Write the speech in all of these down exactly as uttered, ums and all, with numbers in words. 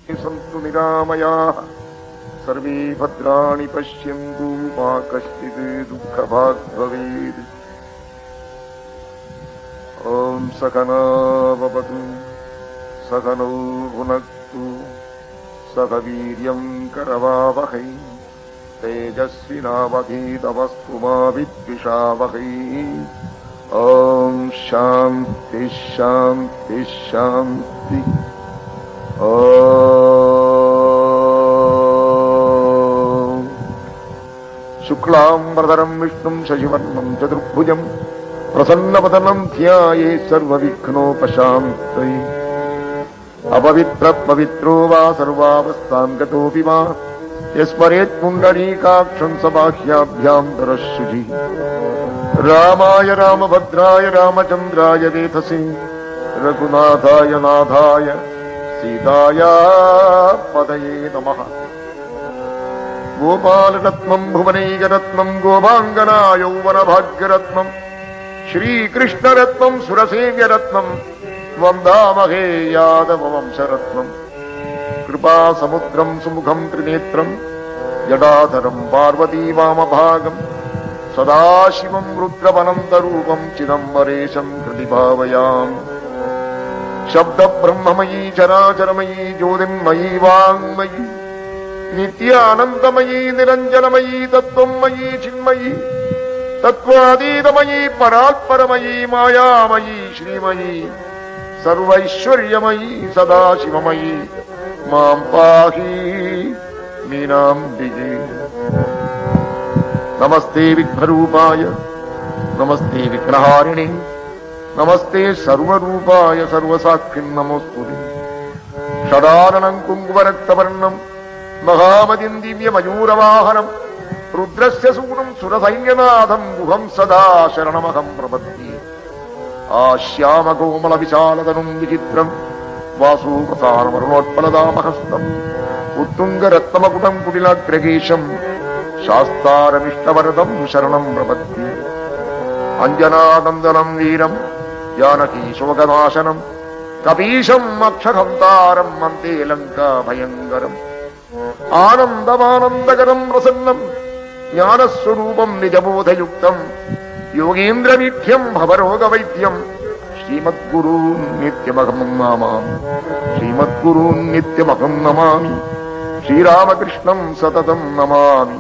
सन्तु निरामयाः सर्वे भद्राणि पश्यन्तु मा कश्चित् दुःखभाग् भवेत्। ॐ सकनो भवतु सकनो भुनक्तु सह वीर्यं करवावहै तेजस्विनावधीतमस्तु मा विद्विषावहै। ॐ शान्ति शान्ति शान्ति। ॐ शुक्लाम्बरधरं विष्णुं शशिवर्णं चतुर्भुजं प्रसन्नवदनं ध्यायेत् सर्वविघ्नोपशान्तये। अपवित्र पवित्रो वा सर्वावस्थां गतोऽपि वा यस्मरेत् पुण्डरीकाक्षं स बाह्याभ्यान्तरशुचि। रामाय रामभद्राय रामचन्द्राय वेधसे रघुनाथाय नाथाय सीताया पदये नमः। गोपालरत्नं भुवनैकरत्नं गोपाङ्गना यौवनभाग्यरत्नं श्रीकृष्णरत्नं सुरसेव्यरत्नं वन्दामहे यादववंशरत्नं। कृपासमुद्रं सुमुखं त्रिनेत्रं जटाधरं पार्वती वामभागं सदाशिवं रुद्रवनन्तरूपं चिदम्बरेशं हृदि भावयामि। शब्दब्रह्ममयी चराचरमयी ज्योतिर्मयी वाङ्मयी नित्यानन्दमयी निरञ्जनमयी तत्त्वमयी चिन्मयी तत्त्वातीतमयी परात्परमयी मायामयी श्रीमयी सर्वैश्वर्यमयी सदाशिवमयी मां पाहि मीनाम्बिके। नमस्ते विघ्नरूपाय नमस्ते विघ्नहारिणे नमस्ते सर्वरूपाय सर्वसाक्षिं नमोस्तुते। षडाननं कुङ्कुमरक्तवर्णं महामतिं दिव्यमयूरवाहनं रुद्रस्य सूनं सुरसैन्यनाथं गुहं सदा शरणमहं प्रपद्ये। आश्यामकोमलविशालतनुं विचित्रं वासूपसारमरुणोत्पलदामहस्तम् उत्तुङ्गरत्नमकुटं कुटिलाग्रकेशं शास्तारमिष्टवरदं शरणं प्रपद्ये। अञ्जनानन्दनं वीरं जानकीशोकनाशनं कपीशम् अक्षहन्तारं मन्ते लङ्काभयङ्करम्। आनन्दमानन्दकरं प्रसन्नं ज्ञानस्वरूपं निजबोधयुक्तं योगीन्द्रमीढ्यं भवरोगवैद्यं श्रीमद्गुरून् नित्यमहं नमामि। श्रीमद्गुरून् नित्यमहं नमामि। श्रीरामकृष्णं सततं नमामि।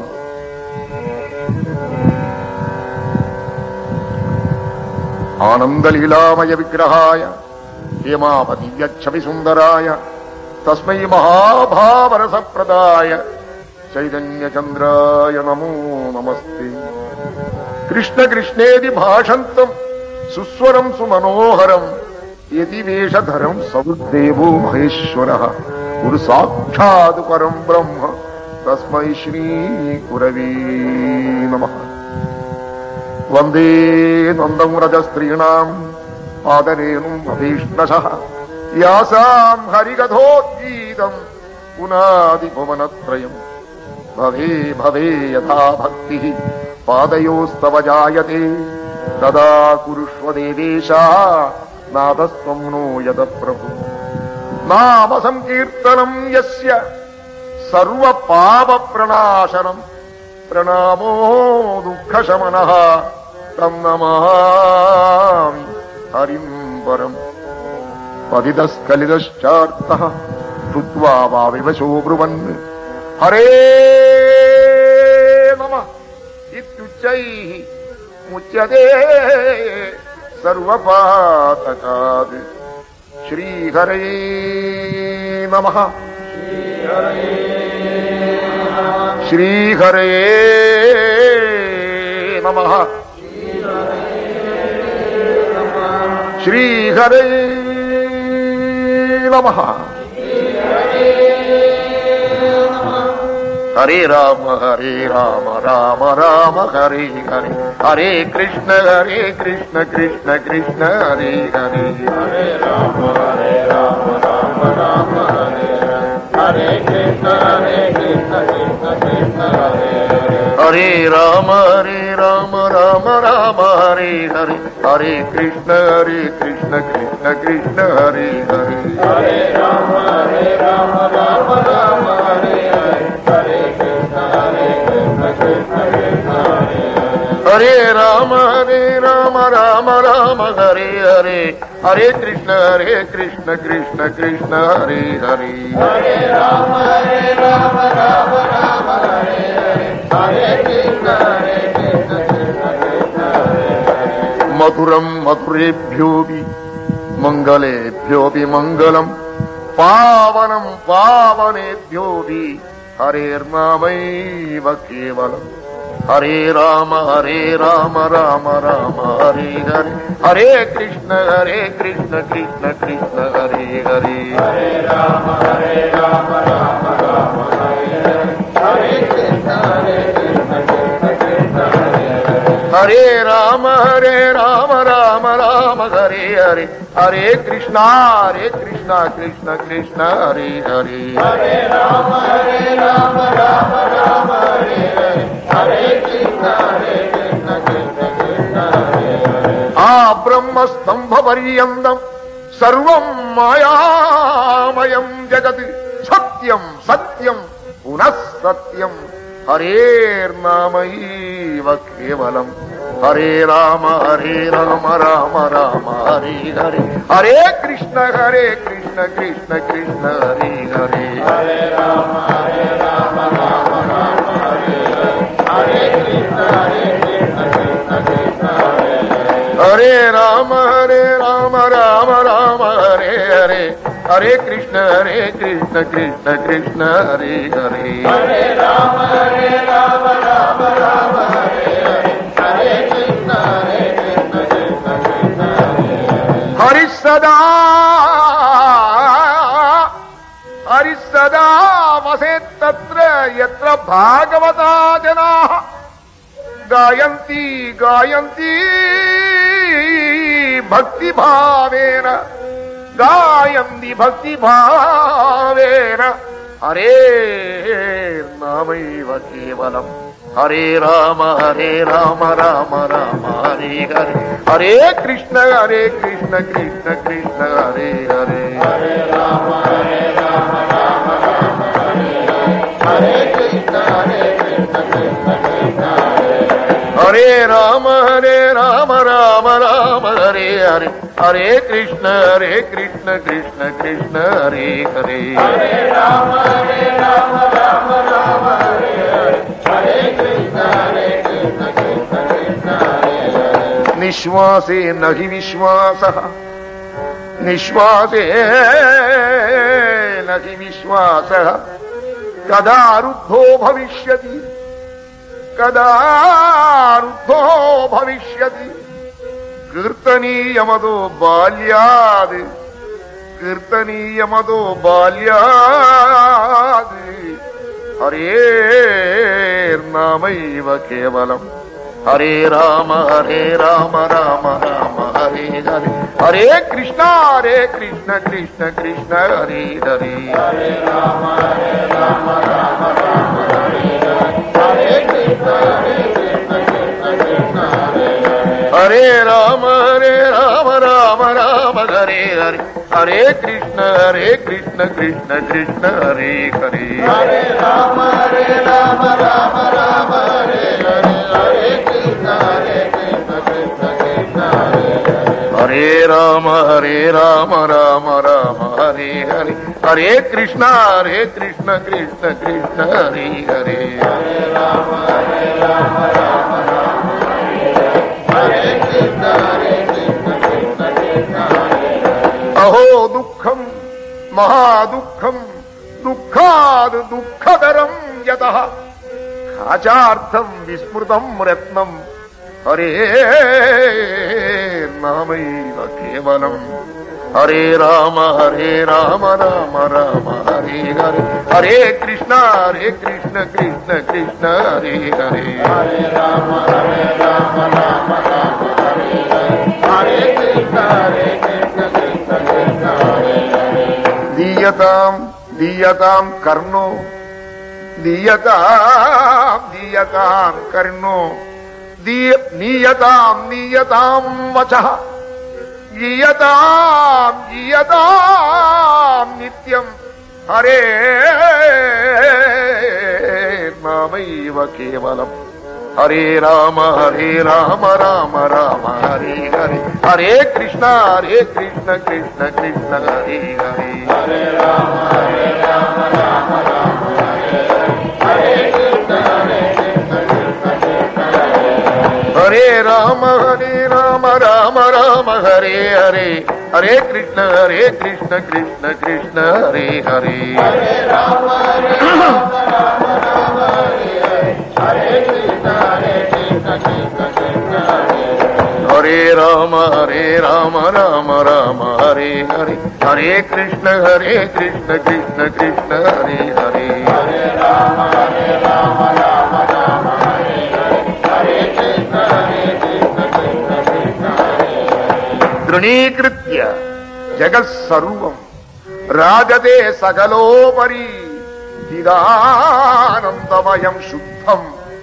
आनन्दलीलामय विग्रहाय हेमावतीयच्छविसुन्दराय तस्मै महाभावरसप्रदाय चैतन्यचन्द्राय नमो नमस्ते। कृष्ण कृष्णेति भाषन्तं सुस्वरं सुमनोहरं यतिवेषधरं सवुद्देवो महेश्वरः गुरु साक्षात् परं ब्रह्म तस्मै श्रीगुरवे नमः। वन्दे नन्दं रजस्त्रीणां पादरेणुं अभीष्णशः यासां हरिकथोद्गीतं पुनादिभुवनत्रयम्। भवे भवे यथा भक्तिः पादयोस्तव जायते तदा कुरुष्व देवेश नादस्त्वं नो यद प्रभु। नाम संकीर्तनं यस्य सर्वपापप्रणाशनं प्रणामो दुःखशमनः तं नमामि हरिं परम्। पतितस्खलितश्चार्तः श्रुत्वा वा विवशो ब्रुवन् हरे नमः इत्युच्चैः मुच्यते सर्वपातकात्। श्रीहरे नमः। श्रीहरे नमः। श्रीहरे नमः। हरे राम हरे राम राम राम हरे हरे हरे कृष्ण हरे कृष्ण कृष्ण कृष्ण हरे हरे हरे राम हरे राम राम राम हरे हरे कृष्ण हरे कृष्ण कृष्ण कृष्ण हरे हरे हरे राम हरे राम राम राम हरे हरे हरे कृष्ण हरे कृष्ण कृष्ण कृष्ण हरे हरे हरे राम हरे Ram Ram Hare Hare, Hare Krishna, Hare Krishna, Krishna Krishna, Hare Hare, Hare Rama, Hare Rama, Rama Rama, Hare Hare, Hare Krishna, Hare Krishna, Krishna Krishna, Hare Hare. Madhuram madhurebhyobi, mangalebhyobi mangalam, pavanam pavanebhyobi, Hare Namaiva Kevalam. Hare Rama, Hare Rama, Rama Rama, Hare Hare, Hare Krishna, Hare Krishna, Krishna Krishna, Hare Hare, Hare Rama, Hare Rama, Rama Rama, Hare Hare, Hare Krishna, Hare Krishna, Krishna Krishna, Hare Hare, Hare Rama, Hare Rama, Rama Rama, Hare Hare, Hare Krishna, Hare Krishna, Krishna Krishna, Hare Hare, Hare Rama, Hare Rama, Rama Rama, Hare Hare, Hare Krishna, Hare Krishna, Krishna Krishna, Hare Hare. Ah Brahma Stambha Pariyandam Sarvam Mayamayam Jagat Satyam Satyam Punas Satyam Hare Namaiva Kevalam. Hare Rama, Hare Rama, Rama Rama, Hare Hare, Hare Krishna, Hare Krishna, Krishna Krishna, Hare Hare, Hare Rama, Hare Rama, Rama Rama, Hare Hare, Hare Krishna, Hare Krishna, Krishna Krishna, Hare Hare, Hare Rama, Hare Rama, Rama Rama, Hare Hare, Hare Krishna, Hare Krishna, Krishna Krishna, Hare Hare, Hare Rama, Hare Rama, Rama Rama, Hare Hare, Hare Krishna, Hare Krishna, Krishna Krishna, Hare Hare. Hari Sada, Hari Sada, Vaset Tatra Yatra Bhagavata Janaha Gayanti, Gayanti Bhakti Bhavena, Gayanti Bhakti Bhavena, Hare Namaiva Kevalam. Hare Rama, Hare Rama, Rama Rama, Hare Hare, Hare Krishna, Hare Krishna, Krishna Krishna, Hare Hare, Hare Rama, Hare Rama, Rama Rama, Hare Hare, Hare Krishna, Hare Krishna, Krishna Krishna, Hare Hare, Hare Rama, Hare Rama, Rama Rama, Hare Hare, Hare Krishna, Hare Krishna, Krishna Krishna, Hare Hare, Hare Rama, Hare Rama, Rama Rama, Hare Hare, Hare Krishna, Hare Krishna, Krishna Krishna, Hare Hare. Nishwase nahi vishwasaha, Nishwase nahi vishwasaha, kada ruddho bhavishyati, kada ruddho bhavishyati, kirtaniyamado balyad, kirtaniyamado balyad, Hare Namaiva Kevalam. Hare Rama, Hare Rama, Rama Rama, Hare Hare, Hare Krishna, Hare Krishna, Krishna Krishna, Hare Hare, Hare Rama, Hare Rama, Rama Rama, Hare Hare, Hare Krishna, Hare Krishna, Krishna Krishna, Hare Hare, Hare Rama, Hare Rama, Rama Rama, Hare Hare, Hare Krishna, Hare Krishna, Krishna Krishna, Hare Hare, Hare Rama, Hare Rama, Rama Rama, Hare Hare, Hare Krishna, Hare Krishna, Krishna Krishna, Hare Hare, Hare Rama, Hare Rama, Rama Rama, Hare Hare, Hare Krishna, Hare Krishna, Krishna Krishna, Hare Hare, Hare Rama, Hare Rama, Rama Rama, Hare Hare, Hare Krishna, Hare Krishna, Krishna Krishna, Hare Hare. Aho Dukkham, Mahadukham, Dukkhad Dukkadaram Yataha, Achartham Vismrutam Ratnam, Hare Namaiva Kevalam. Hare Rama, Hare Rama, Rama Rama, Hare Hare, Hare Krishna, Hare Krishna, Krishna Krishna, Hare Hare, Hare Rama, Hare Rama, Rama Rama, Hare Hare, Hare Krishna, Hare Krishna, Krishna Krishna, Hare Hare. Diyatam, Diyatam Karno, Diyatam, Diyatam Karno, Niyatam, Niyatam Vachaha, Giyatam, Giyatam Nityam, Hare Namaiva Kevalam. Hare Rama, Hare Rama, Rama Rama, Hare Hare. Hare Krishna, Hare Krishna, Krishna Krishna, Hare Hare. Hare Rama, Hare Rama, Rama Rama, Hare Hare. Hare Krishna, Hare Krishna, Krishna Krishna, Hare Hare. Hare Rama, Hare Rama, Rama Rama, Hare Hare. Hare Krishna, Hare Krishna, Krishna Krishna, Hare Hare. Hare Rama, Hare Rama, Rama Rama, Hare Hare. Hare Krishna, Hare Krishna, Krishna Krishna, Hare Hare. Hare Rama, Hare Rama, Rama Rama, Hare Hare. Hare Krishna, Hare Krishna, Krishna Krishna, Hare Hare. Hare Rama, Hare Rama, Rama Rama, Hare Hare. Hare Krishna, Hare Krishna, Krishna Krishna, Hare Hare. Drunīkritya jagat sarvam rajate sagalopari chidanandamayam shuddham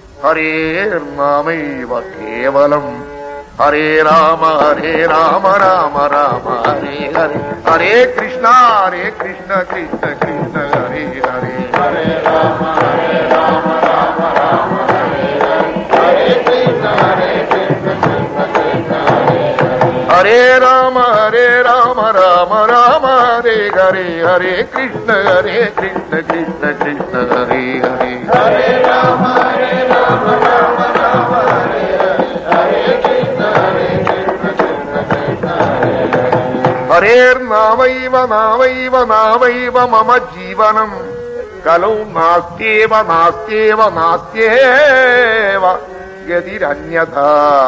Harenamaiva kevalam. Hare Rama, Hare Rama, Rama Rama, Hare Hare. Hare Krishna, Hare Krishna, Krishna Krishna, Hare Hare. Hare Rama, Hare Rama, Rama Rama, Hare Hare. Hare Krishna, Hare Krishna, Krishna Krishna, Hare Hare. Hare Rama, Hare Rama, Rama Rama, Hare Hare. Hare Krishna, Hare Krishna, Krishna Krishna, Hare Hare. Hare Rama, Hare Rama, Rama Rama, Hare Hare. Hare Krishna, Hare Krishna, Krishna Krishna, Hare Hare. Hare Namaiva, Namaiva, Namaiva Mama Jivanam Kalau Nastyeva, Nastyeva, Nastyeva Gadiranyatha.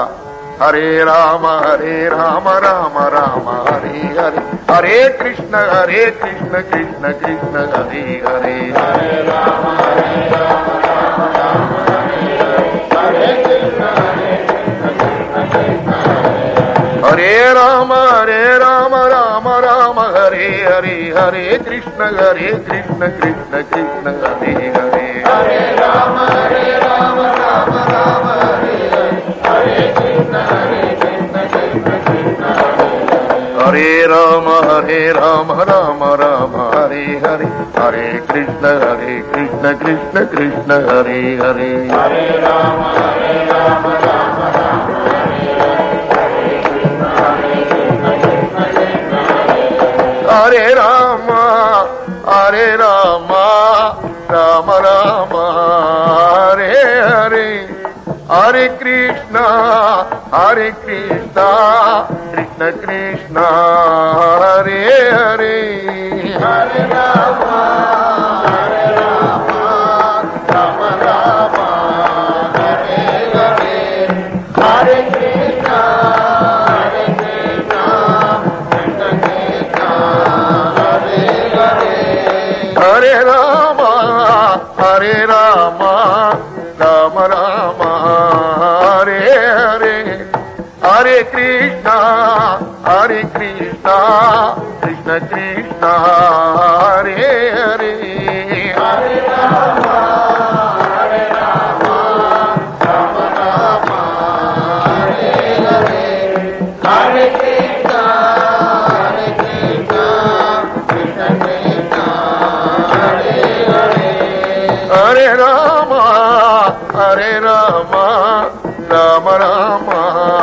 Hare Rama, Hare Rama, Rama Rama, Hare Hare. Hare Krishna, Hare Krishna, Krishna Krishna, Hare Hare. Hare Rama, Hare Rama, Rama Rama, Hare Hare. Hare Krishna, Hare Krishna, Krishna Krishna, Hare Hare. Hare Rama, Hare Rama, Rama Rama, Hare Hare. Hare Krishna, Hare Krishna, Krishna Krishna, Hare Hare. Hare Rama, Hare Rama, Rama Rama, Hare Hare. Hare Krishna, Hare Krishna, Krishna Krishna, Hare Hare. Hare Rama, Hare Rama, Rama Rama, Hare Hare. Hare Krishna, Hare Krishna, Krishna Krishna, Hare Hare. Hare Rama, Hare Rama, Rama Rama, Hare Hare. Hare Krishna, Hare Krishna, Krishna Krishna, Hare Hare. Hare Rama, Hare Rama, Rama Rama, Hare Hare. Hare Krishna, Hare Krishna, Krishna Krishna, Hare Hare. Hare Rama, Hare Rama, Rama Rama, Hare Hare. Hare Krishna, Hare Krishna, Krishna Krishna, Hare Hare. Hare Rama, Hare Rama, Rama Rama, Hare Hare. Hare Krishna, Hare Krishna, Krishna Krishna, Hare Hare. Hare Rama, Hare Rama, Rama Rama, Hare Hare. Hare Krishna, Hare Krishna, Krishna Krishna, Hare Hare. Hare Rama, Hare Rama, Rama Rama,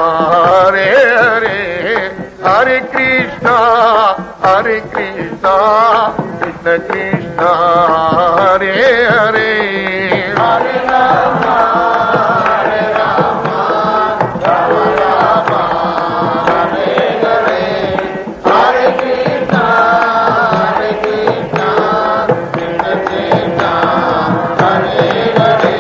Hare Hare. Hare Krishna, Hare Krishna, Krishna Krishna, Hare Hare. Hare Rama, Hare Rama, Rama Rama, Hare Hare. Hare Krishna, Hare Krishna, Krishna Krishna, Hare Hare.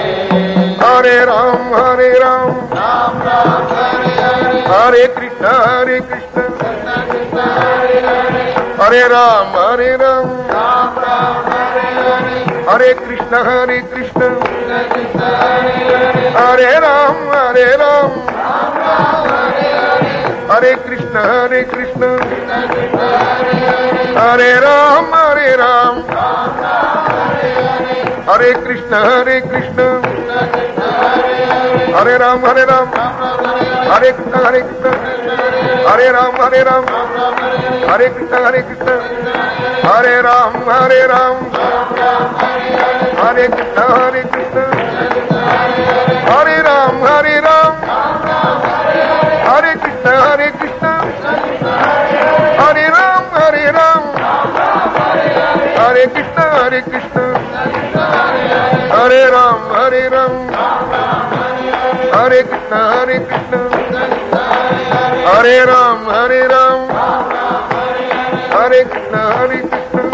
Hare Ram, Hare Ram, Ram Ram, Hare Hare. Hare Krishna, Hare Krishna, Krishna Krishna, Hare Hare. Hare Ram, Hare Ram, Ram Ram, Hare Hare. Hare Krishna, Hare Krishna, Krishna Krishna, Hare Hare. Hare Ram, Hare Ram, Ram Ram, Hare Hare. Hare Krishna, Hare Krishna, Krishna Krishna, Hare Hare. Hare Ram, Hare Ram, Ram Ram, Hare Hare. Hare Krishna, Hare Krishna, Krishna Krishna, Hare Hare. Hare Ram, Hare Ram, Hare Krishna, Hare Krishna, Hare Ram, Hare Ram, Hare Krishna, Hare Krishna, Hare Ram, Hare Ram, Hare Krishna, Hare Krishna, Hare Ram, Hare Krishna, Hare Ram, Hare Ram, Hare Krishna, Hare Krishna, Hare Ram, Hare Ram, Hare Krishna, Hare Krishna.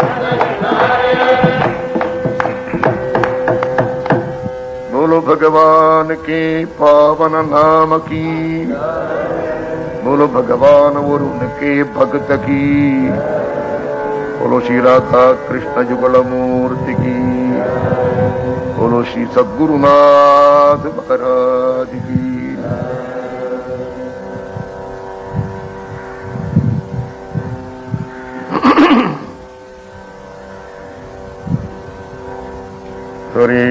बोलो भगवान के पावन नाम की, बोलो भगवान और उनके भक्त की, बोलो श्री राधा कृष्ण युगल मूर्ति की, बोलो श्री सद्गुरुनाथ महाराज की। हरे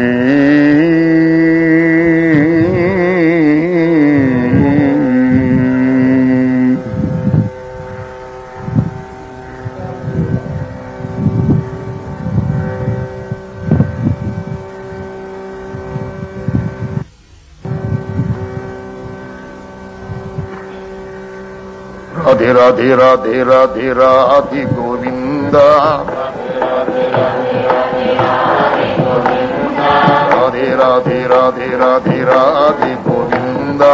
राधे राधे राधे राधे राधे गोविंदा, राधे राधे राधे राधे राधे गोविंदा,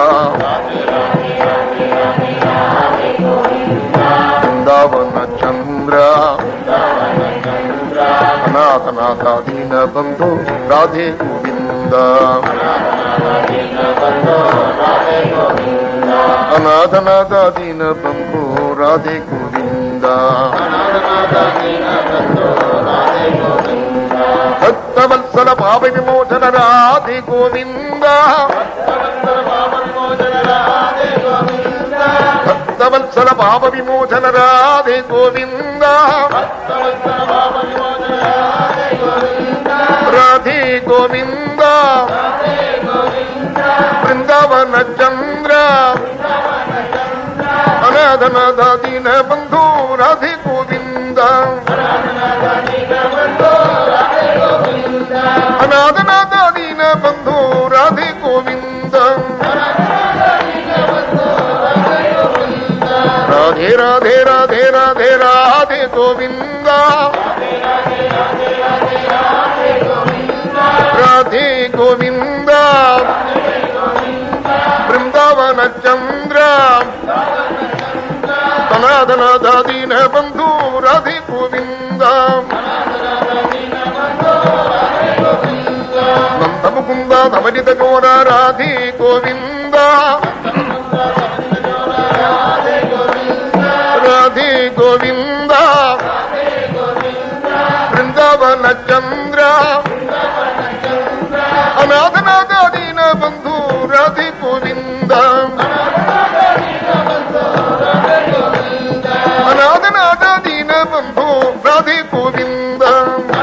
वृंदावन चंद्र अनाथ नाथ दीन बंधु राधे गोविंदा, अनाथ नाथ दीन बंधु राधे गोविंदा, भक्तवत्सल भाव विमोचन राधे गोविंदा, भक्तवत्सल भाव विमोचन राधे गोविंदा, राधे गोविंदा, वृंदावन चंद्र अनाथ नाथ दीन बंधु राधे गोविंदा, अनाथ नाथ दीन बंधु राधे गोविंदा, राधे राधे राधे राधे राधे गोविंदा, राधे गोविंदा, वृंदावन चंद्र अनाथ नाथ दीन बंधु राधे गोविंदा, नंद मुकुंद धमनित गौर राधे गोविंदा, राधे गोविंदा, वृंदावन चंद्र अनाथ नाथ दीन बंधु राधे गोविंदा, अनाथ नाथ दीन बंधु राधे गोविंदा,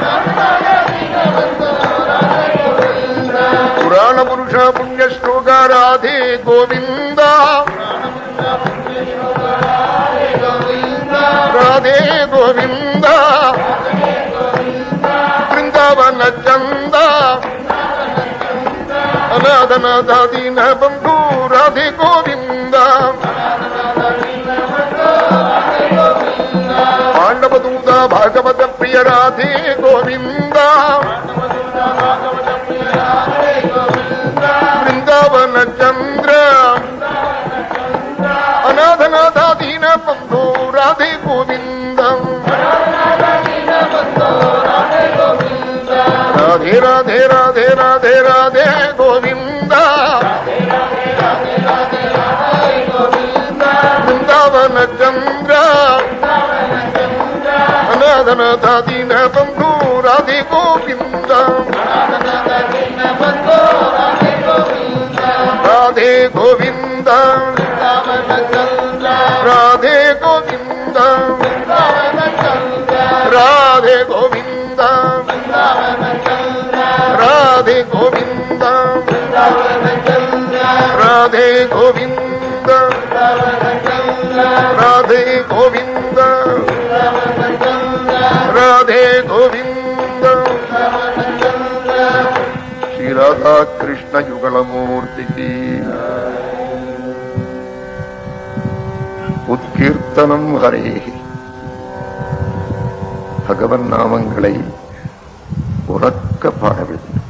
पुराण पुरुष पुण्य श्लोक राधे गोविंदा, राधे गोविंदा, वृंदावन चंदा अनाथ नाथ दीन बंधु राधे गोविंदा, पांडव दूत भागवत प्रिय राधे गोविंदा, वृंदावन चंद्र अनाथ नाथ दीन बंधु राधे गोविंदा, राधे राधे राधे राधे राधे गोविंदा, वृंदावन चंद्र अनाथ नाथ दीन बंधु राधे गोविंदा, राधे गोविंदा, राधे गोविंदा, राधे गोविंदा, राधे गोविंदा, राधे गोविंदा, राधे गोविंदा, राधे गोविंदा। श्री राधा कृष्ण युगल मूर्ति की உத்கீர்த்தனம் ஹரே. பகவன் நாமங்களை உறக்க பாட வேண்டும்.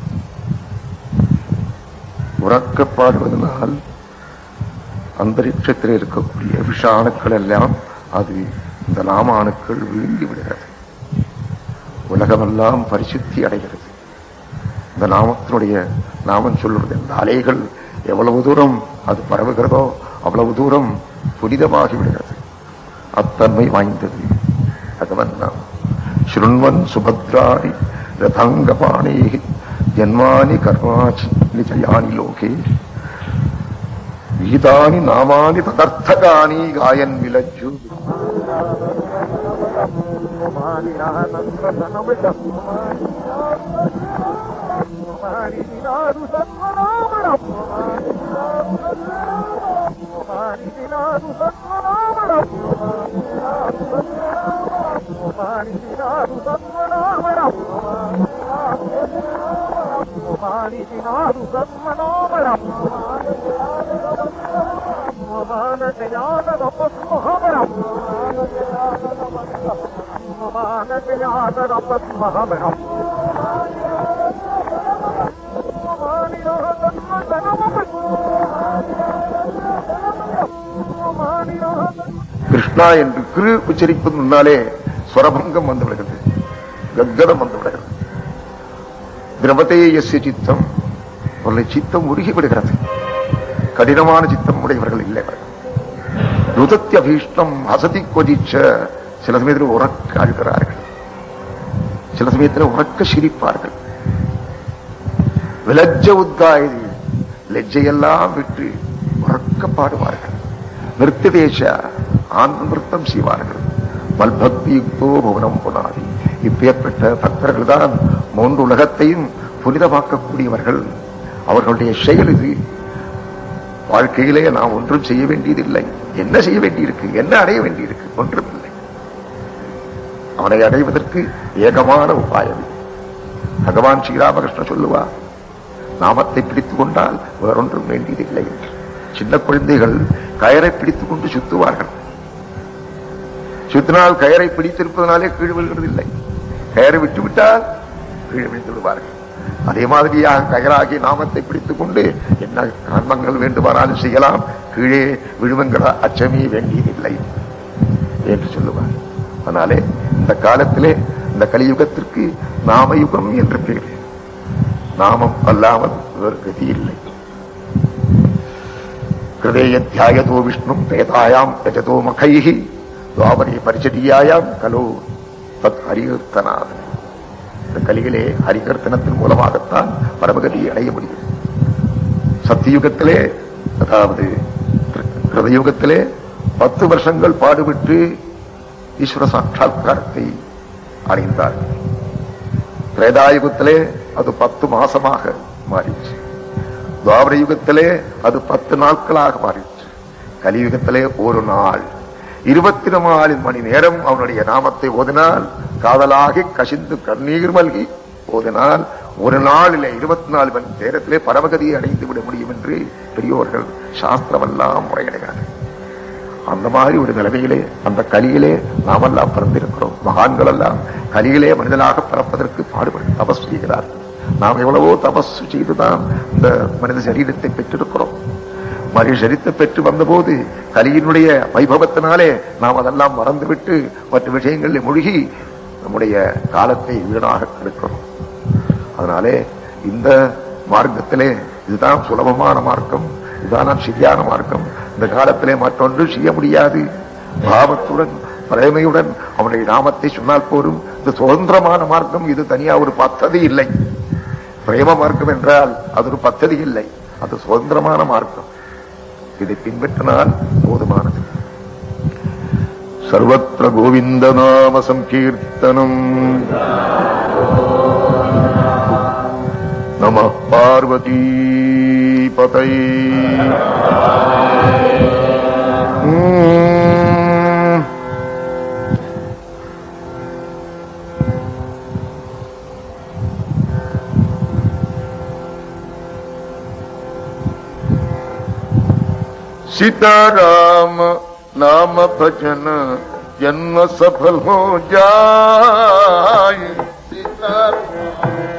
உறக்க பாடுவதனால் அந்தரிக்ஷத்தில் இருக்கக்கூடிய விஷாணுக்கள் எல்லாம் அது இந்த நாம அணுக்கள் விழுங்கி விடுகிறது. உலகமெல்லாம் பரிசுத்தி அடைகிறது. இந்த நாமத்தினுடைய நாமம் சொல்லுவது இந்த அலைகள் எவ்வளவு தூரம் அது பரவுகிறதோ அவ்வளவு தூரம் புனிதமாகி விடுகிறது. அத்தன்மை வாய்ந்தது பகவன் நாம். ஸ்ருண்வன் சுபத்ராணி ரதங்கபாணி ஜன்மானி கர்மாச்சி நிஜயானி லோகே கீதானி நாமானி ததர்த்தகானி காயன் விலஜ்ஜு. கிருஷ்ணா என்று கிரு உச்சரிப்பது முன்னாலே ஸ்வரபங்கம் வந்து விடுகிறது, கத்கதம் வந்து விடுகிறது. திரவதேயஸ்ய சித்தம், அவர்களை சித்தம் உருகி விடுகிறது. கடினமான சித்தம் உடையவர்கள் இல்லை. ருதத்திய அபீஷ்டம் அசதி கொதிச்ச, சில சமயத்தில் உறக்க அழுகிறார்கள், சில சமயத்தில் உறக்க சிரிப்பார்கள். விலஜ்ஜ உத்காயதி, லெஜ்ஜையெல்லாம் விட்டு உறக்க பாடுவார்கள். நிறுத்ததேச ஆனந்த நிறுத்தம் செய்வார்கள். மல்பக்தி யுக்தோ புவனம் புனாதி, இப்பேற்பட்ட பக்தர்கள் தான் மூன்று உலகத்தையும் புனிதமாக்கக்கூடியவர்கள். அவர்களுடைய செயல் இது. வாழ்க்கையிலே நாம் ஒன்றும் செய்ய வேண்டியதில்லை. என்ன செய்ய வேண்டியிருக்கு, என்ன அடைய வேண்டியிருக்கு? ஒன்றுமில்லை. அவனை அடைவதற்கு ஏகமான உபாயம். பகவான் ஸ்ரீராமகிருஷ்ணன் சொல்லுவார், நாமத்தை பிடித்துக் கொண்டால் வேறொன்றும் வேண்டியதில்லை என்று. சின்ன குழந்தைகள் கயரை பிடித்துக் கொண்டு சுத்துவார்கள். சுத்தினால் கயரை பிடித்திருப்பதனாலே கீழ் விழுகிறதில்லை. கயரை விட்டுவிட்டால் கீழே விழுந்து விடுவார்கள். அதே மாதிரியாக கயராகி நாமத்தை பிடித்துக் கொண்டு என்ன கர்மங்கள் வேண்டுமானாலும் செய்யலாம், கீழே விழுவங்கிற அச்சமே வேண்டியதில்லை என்று சொல்லுவார். அதனாலே இந்த காலத்திலே இந்த கலியுகத்திற்கு நாமயுகம் என்று பேர். நாமம் அல்லாமல் வேறு கதி இல்லை. கிருதேயத்யாயதோ விஷ்ணும் வேதாயாம் யஜதோ மகைஹி துவாபரே பரிச்சரியாயாம் கலோ தத் ஹரிகீர்த்தனாத். இந்த கலிகளே ஹரிகீர்த்தனத்தின் மூலமாகத்தான் பரமகதியை அடைய முடியும். சத்தியுகத்திலே, அதாவது கிருதயுகத்திலே பத்து வருஷங்கள் பாடுபட்டு ஈஸ்வர சாட்சாத்காரத்தை அடைந்தார். திரேதாயுகத்திலே அது பத்து மாசமாக மாறிச்சு. துவாபர யுகத்திலே அது பத்து நாட்களாக மாறிச்சு. கலியுகத்திலே ஒரு நாள் இருபத்தி நாலு மணி நேரம் அவனுடைய நாமத்தை ஓதினால், காதலாகி கசிந்து கண்ணீர் மல்கி ஓதினால், ஒரு நாளிலே இருபத்தி நாலு மணி நேரத்திலே பரமகதியை அடைந்து விட முடியும் என்று பெரியோர்கள் சாஸ்திரமெல்லாம் முறையிடுகிறார்கள். அந்த மாதிரி ஒரு நிலைமையிலே அந்த கலியிலே நாமெல்லாம் பிறந்திருக்கிறோம். மகான்கள் எல்லாம் கலியிலே மனிதனாக பிறப்பதற்கு பாடுபட்டு தபஸ் செய்கிறார்கள். நாம் எவ்வளவோ தபஸ் செய்துதான் இந்த மனித சரீரத்தை பெற்றிருக்கிறோம். மனித சரீரத்தை பெற்று வந்தபோது கலியினுடைய வைபவத்தினாலே நாம் அதெல்லாம் மறந்துவிட்டு மற்ற விஷயங்களில் மூழ்கி நம்முடைய காலத்தை வீணாக கெடுக்கிறோம். அதனாலே இந்த மார்க்கத்திலே இதுதான் சுலபமான மார்க்கம், இதுதான் சரியான மார்க்கம். இந்த காலத்திலே மற்றொன்று செய்ய முடியாது. பாவத்துடன் பிரேமையுடன் அவனுடைய நாமத்தை சொன்னால் போரும். இது சுதந்திரமான மார்க்கம், இது தனியா ஒரு பத்ததி இல்லை. பிரேம மார்க்கம் என்றால் அது ஒரு பத்ததி இல்லை, அது சுதந்திரமான மார்க்கம். இதை பின்பற்றினால் போதுமானது. சர்வத்ர கோவிந்த நாம சங்கீர்த்தனம். நம பார்வதி பதை. सीताराम नाम भजन जन्म सफल हो जाए. सीताराम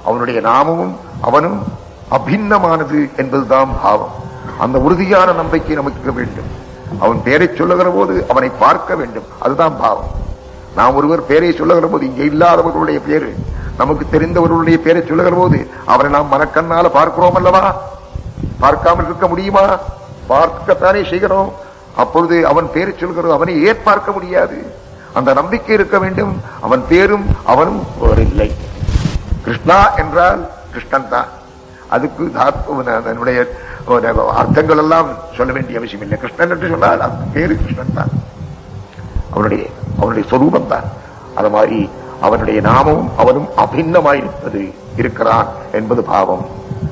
அவனுடைய நாமமும் அவனும் அபின்னமானது என்பதுதான் பாவம். அந்த உறுதியான நம்பிக்கை நமக்கு வேண்டும். அவன் பேரை சொல்லுகிற போது அவனை பார்க்க வேண்டும், அதுதான் பாவம். நாம் ஒருவர் பேரை சொல்லுகிற போது, இங்கே இல்லாதவர்களுடைய பேரு, நமக்கு தெரிந்தவர்களுடைய பேரை சொல்லுகிற போது அவரை நாம் மனக்கண்ணால பார்க்கிறோம் அல்லவா? பார்க்காமல் இருக்க முடியுமா? பார்க்கத்தானே செய்கிறோம். அப்பொழுது அவன் பேரை சொல்கிறது அவனை ஏன் பார்க்க முடியாது? அந்த நம்பிக்கை இருக்க வேண்டும். அவன் பேரும் அவனும் இல்லை. கிருஷ்ணா என்றால் கிருஷ்ணன் தான். அதுக்கு அதனுடைய அர்த்தங்கள் எல்லாம் சொல்ல வேண்டிய அவசியம் இல்லை. கிருஷ்ணன் என்று சொன்னால் அந்த பேரு கிருஷ்ணன் தான், அவனுடைய அவனுடைய சொரூபம் தான். அது மாதிரி அவனுடைய நாமமும் அவனும் அபின்னமாயிருப்பது இருக்கிறான் என்பது பாவம்.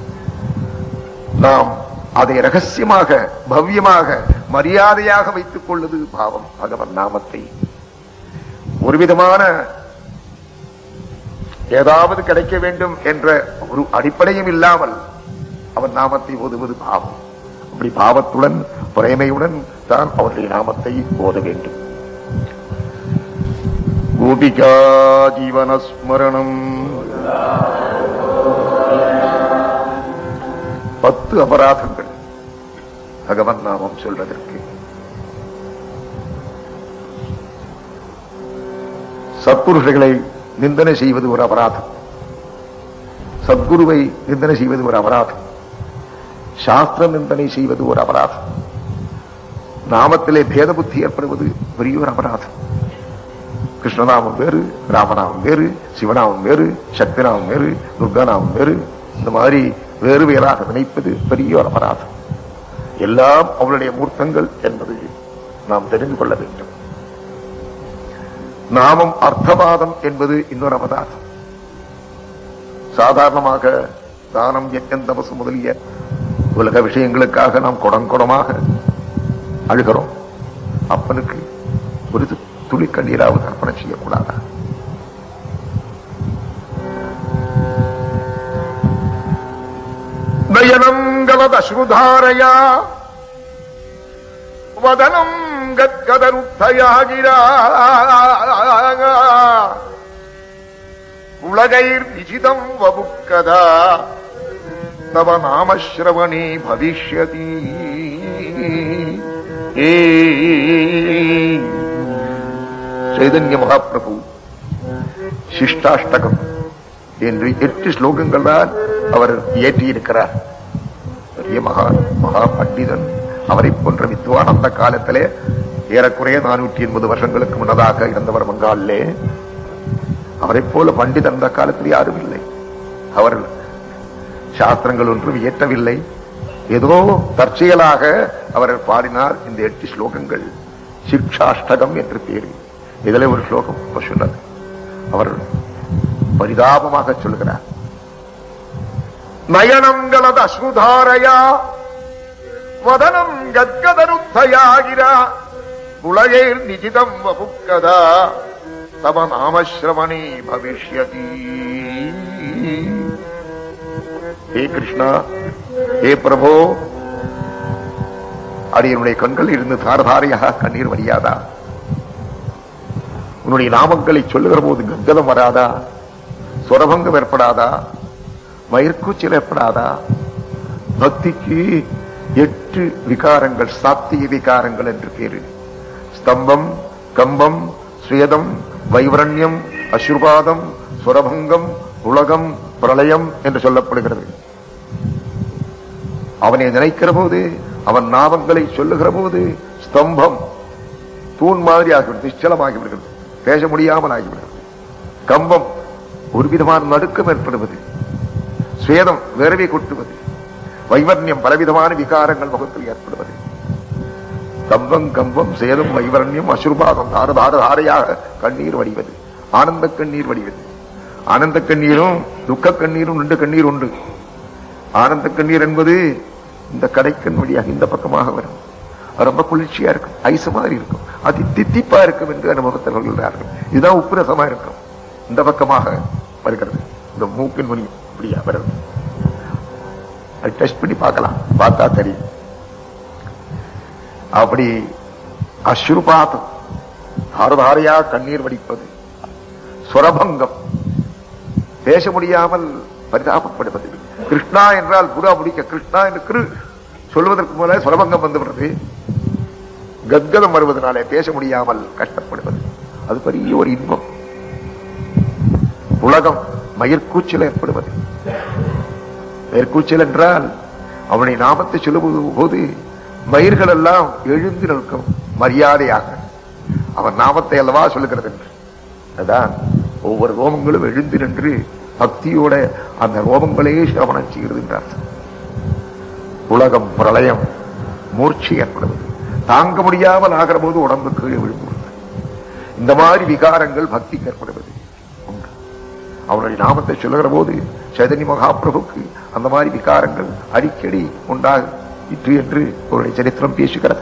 நாம் அதை ரகசியமாக பவ்யமாக மரியாதையாக வைத்துக் கொள்வது பாவம். பகவன் நாமத்தை ஒரு விதமான ஏதாவது கிடைக்க வேண்டும் என்ற ஒரு அடிப்படையும் இல்லாமல் அவன் நாமத்தை ஓதுவது பாவம். அப்படி பாவத்துடன் பிரேமையுடன் தான் அவருடைய நாமத்தை ஓத வேண்டும். கோபிகா ஜீவனஸ்மரணம். பத்து அபராதங்கள் பகவன் நாமம் சொல்வதற்கு. சத்புருஷர்களை நிந்தனை செய்வது ஒரு அபராதம், சத்குருவை நிந்தனை செய்வது ஒரு அபராதம், சாஸ்திர நிந்தனை செய்வது ஒரு அபராதம், நாமத்திலே பேத புத்தி ஏற்படுவது பெரிய ஒரு அபராதம். கிருஷ்ணநாமம் வேறு, ராமநாமம் வேறு, சிவநாமம் வேறு, சக்திநாமம் வேறு, துர்காநாமம் வேறு, இந்த மாதிரி வேறு வேறாக நினைப்பது பெரிய ஒரு அபராதம். எல்லாம் அவளுடைய மூர்த்தங்கள் என்பது நாம் தெரிந்து கொள்ள வேண்டும். நாமம் அர்த்தவாதம் என்பது இன்னொரு அபராதம். சாதாரணமாக தானம், யஜ்ஞம், தபசு முதலிய உலக விஷயங்களுக்காக நாம் குடங்குடமாக அழுகிறோம். அப்பனுக்கு ஒரு துளி கண்ணீராவது அர்ப்பணம் செய்யக்கூடாதா? நயனம் கலதஸ்ருதாரயா வதனம் கத்கதருத்தயாகிரா உலகைர் நிஜிதம் வபுக்கதா தவ நாமஸ்ரவணே பவிஷ்யதி. சைதன்ய மகாபிரபு சிஷ்டாஷ்டகம் என்று எட்டு ஸ்லோகங்கள் தான் அவர் இயற்றியிருக்கிறார். பெரிய மகா மகா பண்டிதன். அவரை போன்ற வித்வான் அந்த காலத்திலே ஏறக்குறைய நானூற்றி எண்பது வருஷங்களுக்கு முன்னதாக இருந்தவர் வங்காளிலே. அவரை போல பண்டிதன் அந்த காலத்தில் யாரும் இல்லை. அவர் சாஸ்திரங்கள் ஒன்றும் இயற்றவில்லை. ஏதோ தற்செயலாக அவர் பாடினார் இந்த எட்டு ஸ்லோகங்கள். சிக்ஷாஷ்டகம் என்று பேரு. இதில் ஒரு ஸ்லோகம் சொன்னது அவர் பரிதாபமாக சொல்கிறார். நயனம் கலத அஸ்ருதாரயா வதனம் கத்கதருத்தயாகிரா உலகைர் நிஜிதம் வபுக்கதா தவ நாமஸ்ரவணே பவிஷ்யதி. ஹே கிருஷ்ணா, ஹே பிரபோ, அடியனுடைய கண்கள் இருந்து தாரதாரையாக கண்ணீர் வடியாதா? உன்னுடைய நாமங்களை சொல்லுகிற போது கங்கதம் வராதா? சுரபங்கம் ஏற்படாதா? மயிர்கூச்சல் ஏற்படாதா? பக்திக்கு எட்டு விகாரங்கள், சாத்திய விகாரங்கள் என்று பேரு. ஸ்தம்பம், கம்பம், சுயதம், வைவரண்யம், அசுர்வாதம், சுரபங்கம், உலகம், பிரளயம் என்று சொல்லப்படுகிறது. அவனை நினைக்கிற போது, அவன் நாமங்களை சொல்லுகிற போது ஸ்தம்பம் தூண் மாதிரி ஆகிவிடுது, நிச்சலமாகிவிடுகிறது, பேச முடியாமல் ஆகிவிடுகிறது. கம்பம் ஒரு விதமான நடுக்கம் ஏற்படுவது, சுவேதம் வேர்வை கொட்டுவது, வைவர்ணியம் பலவிதமான விகாரங்கள் முகத்தில் ஏற்படுவது. கம்பம், கம்பம், சேதம், வைவரண்யம், அசுர்பாதம், தார தார தாரையாக கண்ணீர் வடிவது, ஆனந்த கண்ணீர் வடிவது. ஆனந்த கண்ணீரும் துக்க கண்ணீரும் ரெண்டு கண்ணீர் உண்டு. ஆனந்த கண்ணீர் என்பது இந்த கடைக்கண் வழியாக இந்த பக்கமாக வரும். ரொம்ப குளிர்ச்சியா இருக்கும், ஐசு மாதிரி இருக்கும், அது தித்திப்பா இருக்கும் என்று அனுபவத்தில் சொல்கிறார்கள். இதுதான் உப்பு ரசமா இருக்கும். இந்த பக்கமாக வருகிறது, இந்த மூக்கின் மொழி இப்படியா வருது. அது டெஸ்ட் பண்ணி பார்க்கலாம், பார்த்தா தெரியும். அப்படி அஸ்ருபாதம், தாரதாரையா கண்ணீர் வடிப்பது, சுரபங்கம், பேச முடியாமல் பரிதாபப்படுவது. கிருஷ்ணா என்றால் புறா முடிக்க கிருஷ்ணா என்று கிரு சொல்வதற்கு போல சுலபங்கம் வந்துவிடுறது. கத்கதம் வருவதனாலே பேச முடியாமல் கஷ்டப்படுவது. அது பெரிய ஒரு இன்பம். உலகம் மயிர்கூச்சல் ஏற்படுவது. மயிர்கூச்சல் என்றால் அவனை நாமத்தை சொல்லுவது போது மயிர்கள் எல்லாம் எழுந்து நிற்கும் மரியாதையாக. அவன் நாமத்தை அல்லவா சொல்லுகிறது என்று. அதான் ஒவ்வொரு ரோமங்களும் எழுந்து நின்று பக்தியோட அந்த ரோமங்களே சிரவணம் செய்கிறது என்றார். உலகம் பிரளயம் மூர்ச்சி ஏற்படுவது. தாங்க முடியாமல் ஆகிற போது உடம்பு கீழே விழுந்து இந்த மாதிரி விகாரங்கள் பக்திக்கு ஏற்படுவது உண்டு. அவனுடைய நாமத்தை சொல்லுகிற போது சைதன்ய மகாபிரபுக்கு அந்த மாதிரி விகாரங்கள் அடிக்கடி உண்டாயிற்று என்று அவருடைய சரித்திரம் பேசுகிறது.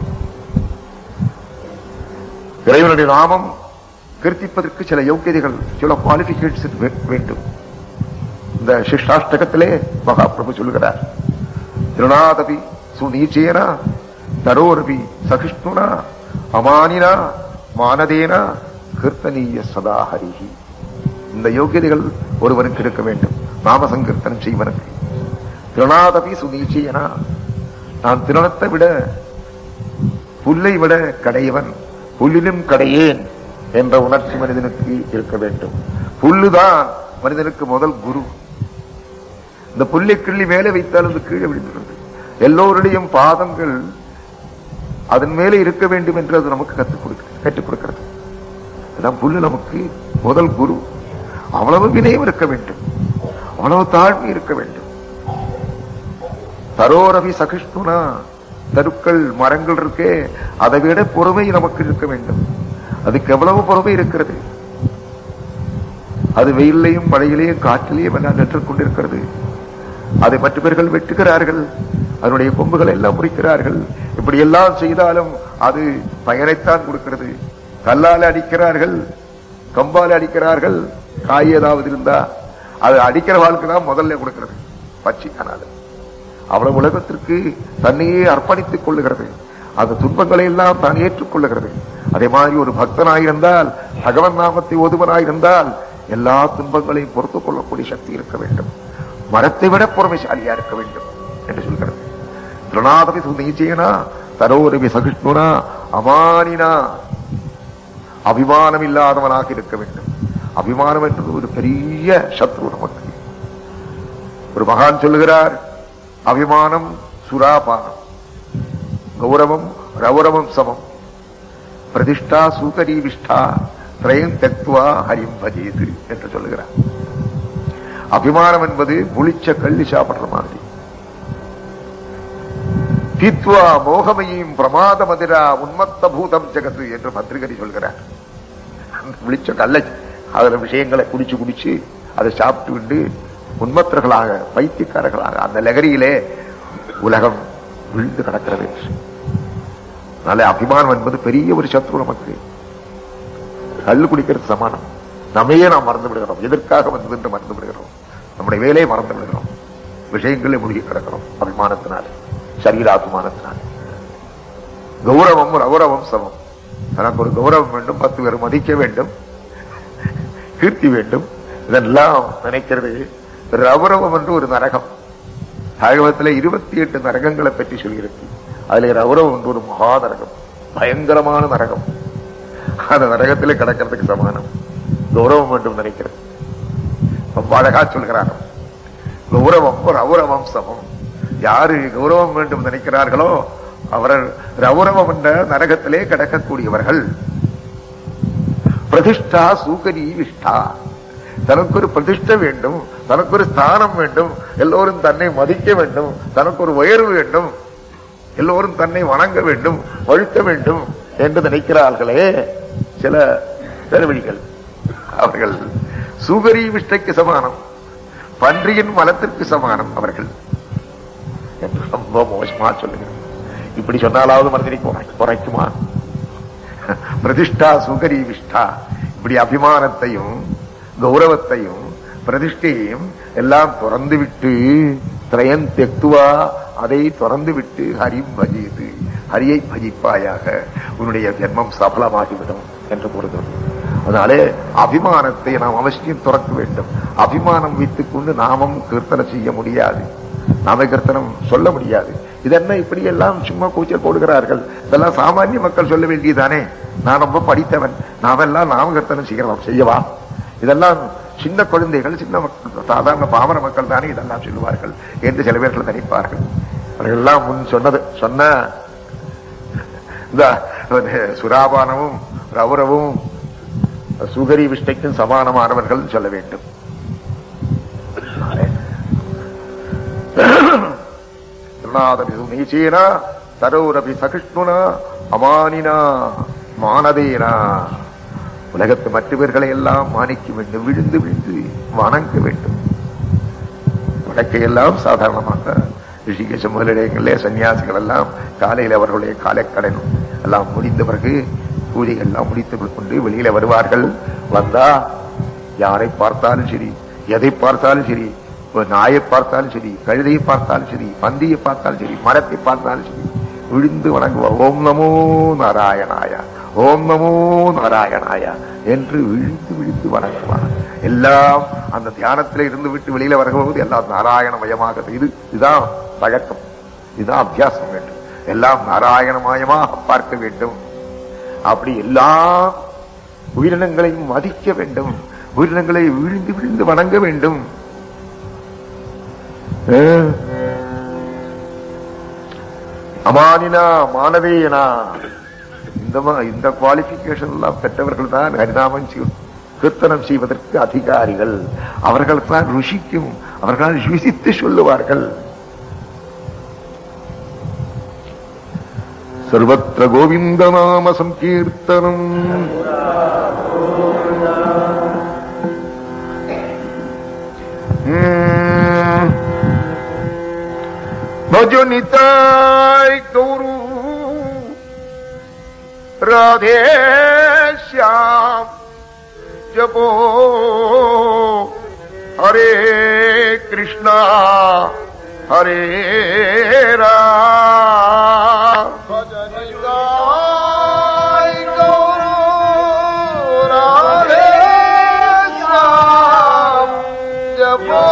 இறைவனுடைய நாமம் கீர்த்திப்பதற்கு சில யோக்கியதைகள், சில குவாலிபிகேஷன் வேண்டும். இந்த சிஷ்டாஷ்டகத்திலே மகாபிரபு சொல்லுகிறார், திருநாதபி சுநீச்சேனா தரோரபி சகிஷ்ணுனா அமானினா மானதேனா கீர்த்தனீய சதா ஹரிஹி. இந்த யோகியதைகள் ஒருவனுக்கு இருக்க வேண்டும். நாம சங்கீர்த்தனம் செய்வனுக்கு. திருநாதபி சுநீச்சேனா, நான் திருணத்தை விட புல்லை விட கடையவன், புல்லிலும் கடையேன் என்ற உணர்ச்சி மனிதனுக்கு இருக்க வேண்டும். புல்லுதான் மனிதனுக்கு முதல் குரு. இந்த புல்லை கிள்ளி மேலே வைத்தால் அது கீழே விழுந்துள்ளது. எல்லோருடையும் பாதங்கள் அதன் மேலே இருக்க வேண்டும் என்று அது நமக்கு கற்றுக் கொடுக்கிறது கற்றுக் கொடுக்கிறது. அதான் புல்லு நமக்கு முதல் குரு. அவ்வளவு வினயம் இருக்க வேண்டும், அவ்வளவு தாழ்மை இருக்க வேண்டும். தரோரவி சகிஷ்ணுனா, தருக்கள் மரங்கள் இருக்கே அதை விட பொறுமை நமக்கு இருக்க வேண்டும். அதுக்கு எவ்வளவு பொறுமை இருக்கிறது. அது வெயிலையும் மழையிலையும் காற்றிலையும் எல்லாம் நின்று கொண்டிருக்கிறது. அதை மற்ற பேர்கள் வெட்டுகிறார்கள், அதனுடைய கொம்புகள் எல்லாம் முறிக்கிறார்கள். இப்படி எல்லாம் செய்தாலும் அது பயனைத்தான் கொடுக்கிறது. கல்லால் அடிக்கிறார்கள், கம்பால் அடிக்கிறார்கள், காய் ஏதாவது இருந்தா அது அடிக்கிற வாழ்க்கை தான் முதல்ல கொடுக்கிறது. பட்சிக்கானால அவ்வளவு உலகத்திற்கு தன்னையே அர்ப்பணித்துக் கொள்ளுகிறது. அந்த துன்பங்களை எல்லாம் தான் ஏற்றுக்கொள்ளுகிறது. அதே மாதிரி ஒரு பக்தனாயிருந்தால், பகவன் நாமத்தை ஓதுவனாயிருந்தால் எல்லா துன்பங்களையும் பொறுத்துக் கொள்ளக்கூடிய சக்தி இருக்க வேண்டும். மரத்தை விட பொறுமைசாலியா இருக்க வேண்டும் என்று சொல்கிறது. திருநாதபி சுநீச்சேனா தரோரபி சகிஷ்ணுனா அமானினா, அபிமானம் இல்லாதவனாக இருக்க வேண்டும். அபிமானம் என்பது ஒரு பெரிய சத்ரு நமக்கு. ஒரு மகான் சொல்லுகிறார், அபிமானம் சுராபானம், கௌரவம் ரௌரவம் சமம், பிரதிஷ்டா சூகரி விஷ்டா திரயம் தெக்துவா ஹரிம் பஜேது என்று சொல்லுகிறார். அபிமானம் என்பது புளிச்ச கள்ளி சாப்பிடுற மாதிரி. தீத்வா மோகமையும் பிரமாத மதிரா உன்மத்த பூதம் ஜெகத்து என்று பத்திரிகை சொல்கிறார். புளிச்ச கல்லை அதுல விஷயங்களை குடிச்சு குடிச்சு அதை சாப்பிட்டு விட்டு உன்மத்தர்களாக பைத்தியக்காரர்களாக அந்த லகரியிலே உலகம் விழுந்து கிடக்கிறது. அதனால அபிமானம் என்பது பெரிய ஒரு சத்ரு நமக்கு. கல்லு குடிக்கிறது சமானம். நம்மையே நாம் மறந்து விடுகிறோம். எதற்காக வந்தது என்று மறந்து விடுகிறோம். நம்முடைய வேலையை மறந்து விடுகிறோம். விஷயங்களை மூழ்கி கிடக்கிறோம் அபிமானத்தினால, சரீராபிமானத்தினால. கௌரவம் ரௌரவம் சமம். தனக்கு ஒரு கௌரவம் வேண்டும், பத்து பேர் மதிக்க வேண்டும், கீர்த்தி வேண்டும், இதெல்லாம் நினைக்கிறது. ரௌரவம் என்று ஒரு நரகம். பாகவத்தில் இருபத்தி எட்டு நரகங்களை பற்றி சொல்கிறது. அதுல ரௌரவம் என்று ஒரு மகா நரகம், பயங்கரமான நரகம். அந்த நரகத்திலே கிடக்கிறதுக்கு சமானம் கௌரவம் வேண்டும் நினைக்கிறது. ரொம்ப அழகா சொல்கிறார், கௌரவம் ரௌரவம் சமம். யாரு கௌரவம் வேண்டும் நினைக்கிறார்களோ அவர்கள் ரௌரவம் என்ற நரகத்திலே கிடக்கக்கூடியவர்கள். பிரதிஷ்டா சூகரி விஷ்டா, தனக்கு ஒரு பிரதிஷ்டை வேண்டும், தனக்கு ஒரு ஸ்தானம் வேண்டும், எல்லோரும் தன்னை மதிக்க வேண்டும், தனக்கு ஒரு உயர்வு வேண்டும், எல்லோரும் தன்னை வணங்க வேண்டும், வழுத்த வேண்டும் என்று நினைக்கிறார்களே சில பெருவழிகள், அவர்கள் சூகரி விஷ்டைக்கு சமானம், பன்றியின் மலத்திற்கு சமானம் அவர்கள் என்று ரொம்ப மோசமா சொல்லுங்கள். இப்படி சொன்னாலாவது மனதினை குறைக்குமா? பிரதிஷ்டா சூகரி விஷ்டா, இப்படி அபிமானத்தையும் கௌரவத்தையும் பிரதிஷ்டையையும் எல்லாம் துறந்து விட்டு திரயன் தெக்துவா, அதை துறந்து விட்டு ஹரிம் பஜிது, ஹரியை பஜிப்பாயாக, உன்னுடைய ஜென்மம் சபலமாகிவிடும் என்று கூறுகிறது. அதனாலே அபிமானத்தை நாம் அவசியம் துறக்க வேண்டும். அபிமானம் வைத்துக் கொண்டு நாமும் கீர்த்தனம் செய்ய முடியாது, நாம கீர்த்தனம் சொல்ல முடியாது. இதென்ன இப்படி எல்லாம் சும்மா கூச்சல் போடுகிறார்கள்? இதெல்லாம் சாமானிய மக்கள் சொல்ல வேண்டியதானே. நான் ரொம்ப படித்தவன், நாமெல்லாம் நாம கீர்த்தனம் செய்யலாம் செய்யவா? இதெல்லாம் சின்ன குழந்தைகள், சின்ன மக்கள், சாதாரண பாமர மக்கள் தானே இதெல்லாம் சொல்லுவார்கள் என்று சில பேர்கள் நினைப்பார்கள். அவர்களெல்லாம் முன் சொன்னது சொன்ன இந்த சுராபானமும் ரௌரவும் சுகரி விஷ்டைக்கும் சமானமானவர்கள் சொல்ல வேண்டும். நீச்சேனா தரோரபி சகிஷ்ணுனா அமானினா மானதேனா. உலகத்து மற்றவர்களை எல்லாம் மானிக்க வேண்டும், விழுந்து விழுந்து வணங்க வேண்டும். வழக்கையெல்லாம் சாதாரணமாக ரிஷிகேஷ முதலிடங்களிலே சன்னியாசிகள் எல்லாம் காலையில் அவர்களுடைய காலைக்கடன் எல்லாம் முடிந்த பிறகு பூஜைகள் எல்லாம் முடித்துக் கொண்டு வெளியில வருவார்கள். வந்தா யாரை பார்த்தாலும் சரி, எதை பார்த்தாலும் சரி, நாயை பார்த்தாலும் சரி, கழுதையை பார்த்தாலும் சரி, பந்தியை பார்த்தாலும் சரி, மரத்தை பார்த்தாலும் சரி, விழுந்து வணங்குவார். ஓம் நமோ நாராயணாய, ஓம் நமோ நாராயணாய என்று விழுந்து விழுந்து வணங்குவார். எல்லாம் அந்த தியானத்தில் இருந்து விட்டு வெளியில வரும்போது எல்லாம் நாராயணமயமாக, இது இதுதான் பழக்கம், இதுதான் அபியாசம் வேண்டும். எல்லாம் நாராயணமயமாக பார்க்க வேண்டும். அப்படி எல்லா உயிரினங்களையும் மதிக்க வேண்டும், உயிரினங்களை விழுந்து விழுந்து வணங்க வேண்டும். அமானினா மானவேனா, இந்த இந்த குவாலிபிகேஷன் எல்லாம் பெற்றவர்கள் தான் ஹரிநாமம் கீர்த்தனம் செய்வதற்கு அதிகாரிகள். அவர்கள் தான் ருஷிக்கும், அவர்கள் ருசித்து சொல்லுவார்கள். சர்வத்திர கோவிந்த நாம சங்கீர்த்தனம். भजो निताय गौरू राधे श्याम जपो हरे कृष्णा हरे राम। भजो निताय गौरू राधे श्याम जपो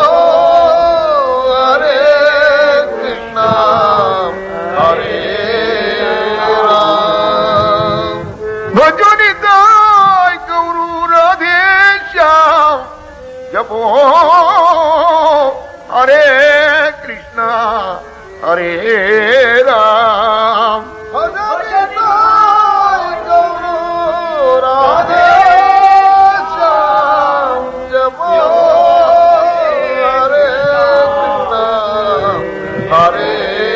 जपो हरे कृष्णा हरे राम। हरे राधे श्याम जपो हरे कृष्णा हरे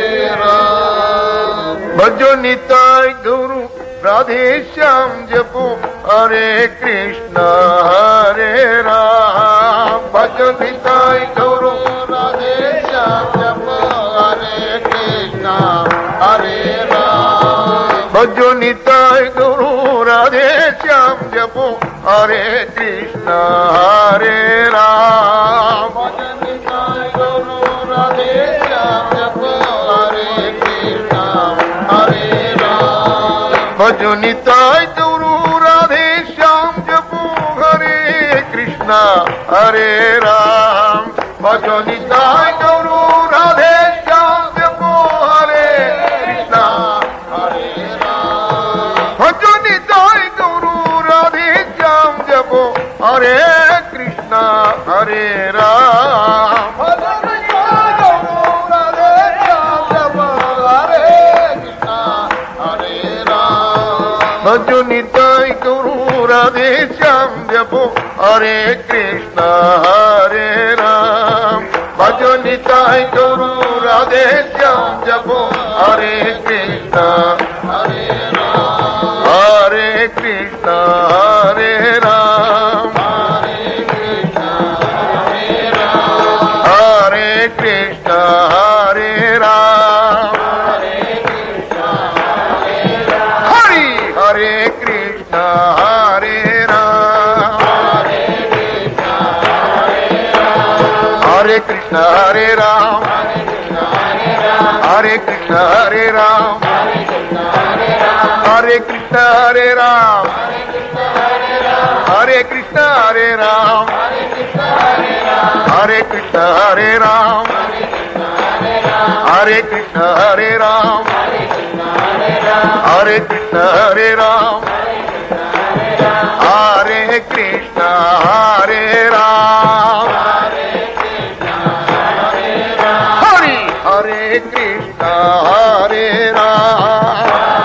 राम। भजो निताय गुरु राधे श्याम जपो हरे कृष्णा हरे राम। भजो निताय गौरू राधे श्याम जपो हरे कृष्णा हरे राम। भजो निताय गौरू राधे श्याम जपो हरे कृष्णा हरे राम। भजो निताय गौरू राधे श्याम जपो हरे कृष्णा हरे राम। भजो निताय गौरू राधे श्याम जपो हरे कृष्णा हरे राम। भजो निताय गौरू राधे श्याम जपो हरे कृष्णा हरे राम। भजो निताय गौरू राधे श्याम जपो हरे कृष्णा हरे राम। भजो निताय गौरू राधे श्याम जपो हरे कृष्णा हरे राम। भजो निताय गौरू राधे श्याम जपो हरे कृष्णा हरे राम। भजो निताय गौरू राधे श्याम जपो हरे कृष्णा हरे राम। हरे कृष्णा हरे राम। हरे कृष्णा हरे राम। हरे हरे कृष्णा हरे राम। हरे कृष्णा हरे राम। हरे कृष्णा हरे राम। हरे कृष्णा हरे Ram. Hare Krishna Hare Ram, Hare Krishna Hare Ram, Hare Krishna Hare Ram, Hare Krishna Hare Ram, Hare Krishna Hare Ram, Hare Hare Krishna Hare Ram,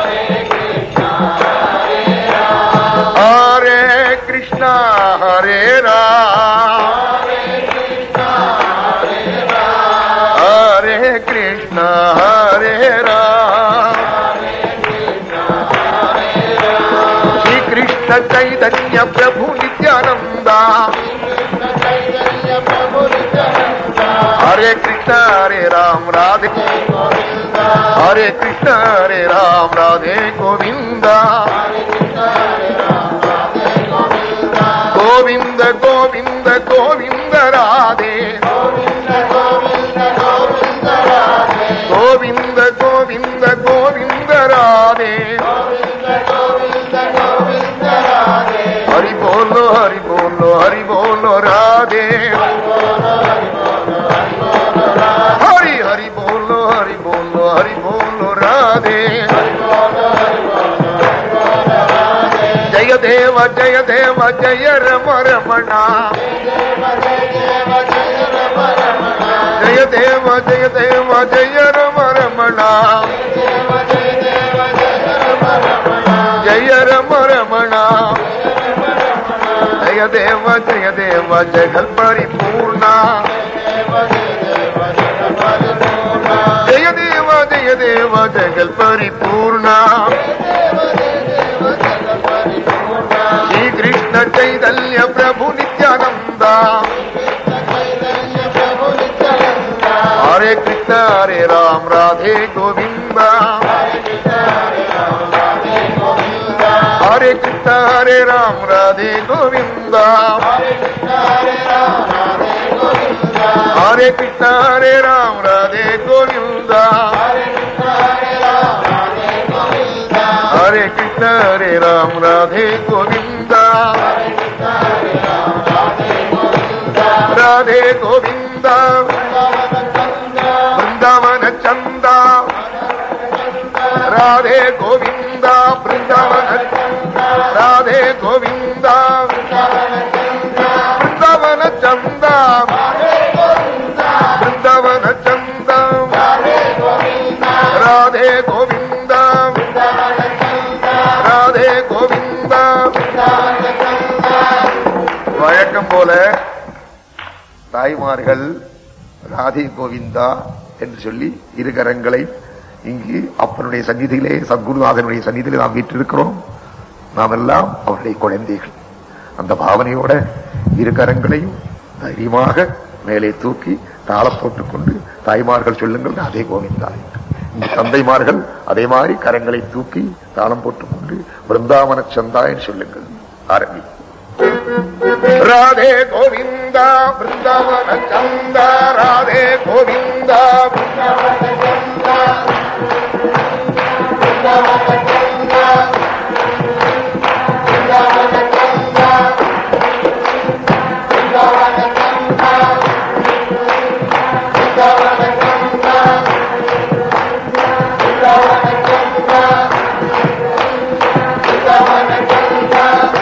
Hare Krishna Hare Ram, Hare Krishna Hare Ram, Shri Krishna Chaitanya Prabhu Nityananda, Hare Krishna Hare Ram Radhe Hare Krishna Hare Ram Radhe Govinda, Govinda Govinda Govinda Radhe, Govinda Govinda Govinda Radhe, Hari Bolo Hari Bolo Hari Bolo Radhe, Hari Hari Bolo Hari Bolo Hari Bolo Radhe, Jaya Deva Jaya Deva Jaya Rama Ramana, Jaya Deva Jaya Deva Jaya Rama Ramana, Jaya Rama Ramana, Jaya Deva Jaya Deva Jagal Paripurna, Jaya Deva Jaya Deva Jagal Paripurna, Shri Krishna Chaitanya Prabhu Nityananda, Hare Krishna Hare Ram Radhe Govinda, Hare Krishna Hare Ram Radhe Govinda, Hare Krishna Hare Ram Radhe Govinda, Hare Krishna Hare Ram Radhe Govinda, Radhe Govinda, Vrindavana Chanda, Radhe Govinda, Vrindavana Chanda, Radhe Govinda, Vrindavana Chanda, Vrindavana Chanda, Radhe Govinda, Radhe Govinda. வழக்கம் போல தாய்மார்கள் ராதே கோவிந்தா என்று சொல்லி இரு கரங்களை இங்கு அப்பனுடைய சந்நிதியிலே சத்குருநாதனுடைய சந்நிதியிலே நாம் வீற்றிருக்கிறோம். நாம் எல்லாம் அவருடைய குழந்தைகள். அந்த பாவனையோட இரு கரங்களையும் தைரியமாக மேலே தூக்கி தாளம் போட்டுக் கொண்டு தாய்மார்கள் சொல்லுங்கள் ராதே கோவிந்தா. இந்த தந்தைமார்கள் அதே மாதிரி கரங்களை தூக்கி தாளம் போட்டுக் கொண்டு பிருந்தாவன சந்தா என்று சொல்லுங்கள். ஆரம்பி. ராதே கோவிந்தா பிருந்தாவன சந்தா, ராதே கோவிந்தா பிருந்தாவன சந்தா, பிருந்தாவன சந்தா, பிருந்தாவன சந்தா, பிருந்தாவன சந்தா, பிருந்தாவன சந்தா, பிருந்தாவன சந்தா, பிருந்தாவன சந்தா,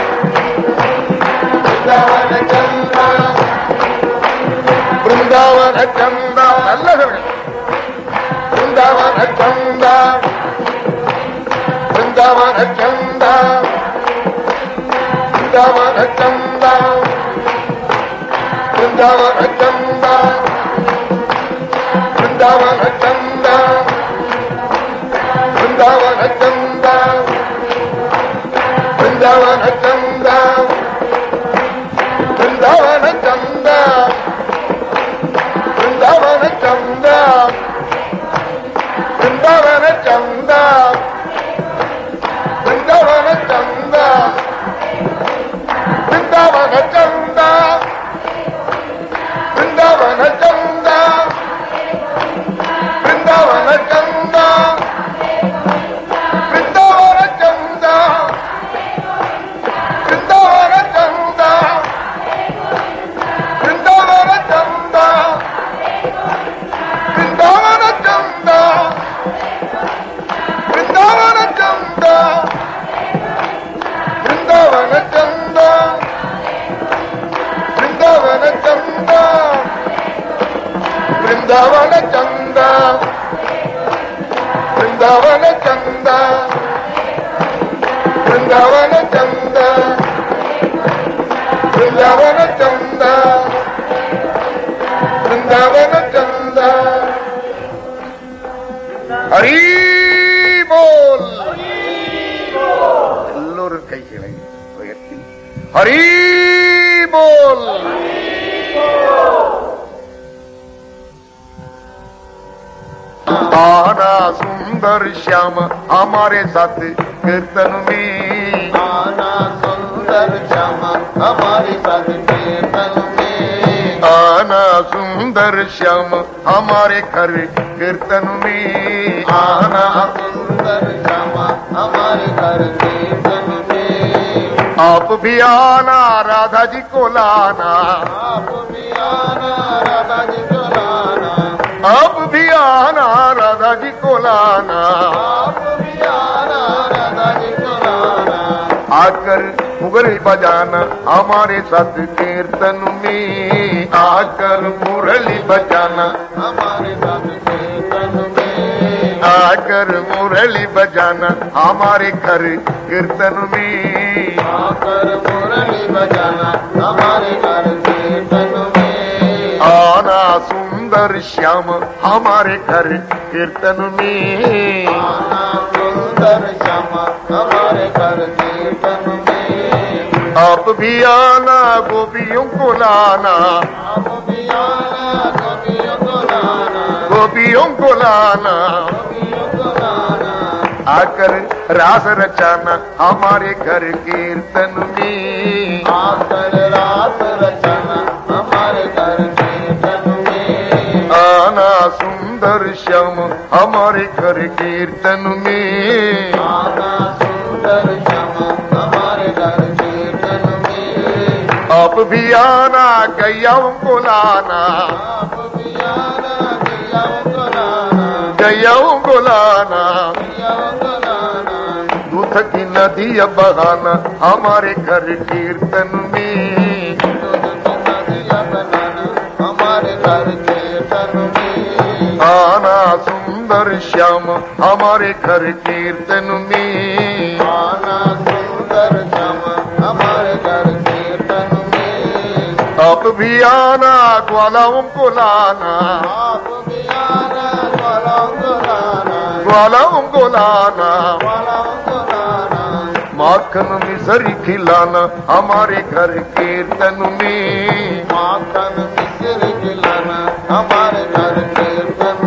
பிருந்தாவன சந்தா, நல்ல பிருந்தாவன சந்தா, பிருந்தாவன சந்தா, பிருந்தாவன சந்தா, பிருந்தாவன சந்தா, பிருந்தாவன சந்தா, பிருந்தாவன சந்தா, பிருந்தாவன சந்தா, பிருந்தாவன சந்தா, பிருந்தாவன சந்தா, பிருந்தாவன சந்தா, பிருந்தாவன சந்தா, பிருந்தாவன சந்தா, பிருந்தாவன சந்தா, பிருந்தாவன சந்தா, பிருந்தாவன சந்தா, பிருந்தாவன சந்தா, वृंदावन चंदा वृंदावन चंदा वृंदावन चंदा वृंदावन चंदा वृंदावन चंदा हरि बोल எல்லோரும் கைகளை உயர்த்தி हरि बोल आना सुंदर श्याम हमारे साथ कीर्तन में आना सुंदर श्याम हमारे साथ कीर्तन में आना सुंदर श्याम हमारे घर कीर्तन में आना सुंदर श्याम हमारे घर कीर्तन में आप भी आना राधा जी को लाना आप भी आना राधा जी को लाना आप भी आना राधा जी को लाना आप भी आना राधा जी को लाना आकर मुरली बजाना हमारे साथ कीर्तन में आकर मुरली बजाना हमारे साथ कीर्तन में आकर मुरली बजाना हमारे घर कीर्तन में आकर मुरली बजाना हमारे घर कीर्तन में आना सुंदर श्याम हमारे घर कीर्तन में आना सुंदर श्याम हमारे घर कीर्तन में आप भी आना गोपियों को लाना आप भी आना गोपियों को लाना गोपियों को लाना गोपियों को लाना आकर रास रचाना हमारे घर कीर्तन में आकर रात रचना हमारे घर कीर्तन में आना सुंदर श्याम हमारे घर कीर्तन में आना सुंदर श्याम हमारे घर कीर्तन में आप भी आना गैयाओं को लाना आप भी आना गैयाओं को लाना गैयाओं को लाना गैयाओं को लाना दूध की नदी बहाना हमारे घर कीर्तन में दूध की नदियाँ बनाना हमारे घर कीर्तन में आना सुंदर श्याम हमारे घर कीर्तन में आना सुंदर श्याम हमारे घर कीर्तन में आप भी आना ग्वालाओं को लाना आप भी आना ग्वालाओं को लाना ग्वालाओं को लाना ग्वालाओं को लाना माखन मिसरी खिलाना हमारे घर कीर्तन में माखन मिश्री खिलाना हमारे घर कीर्तन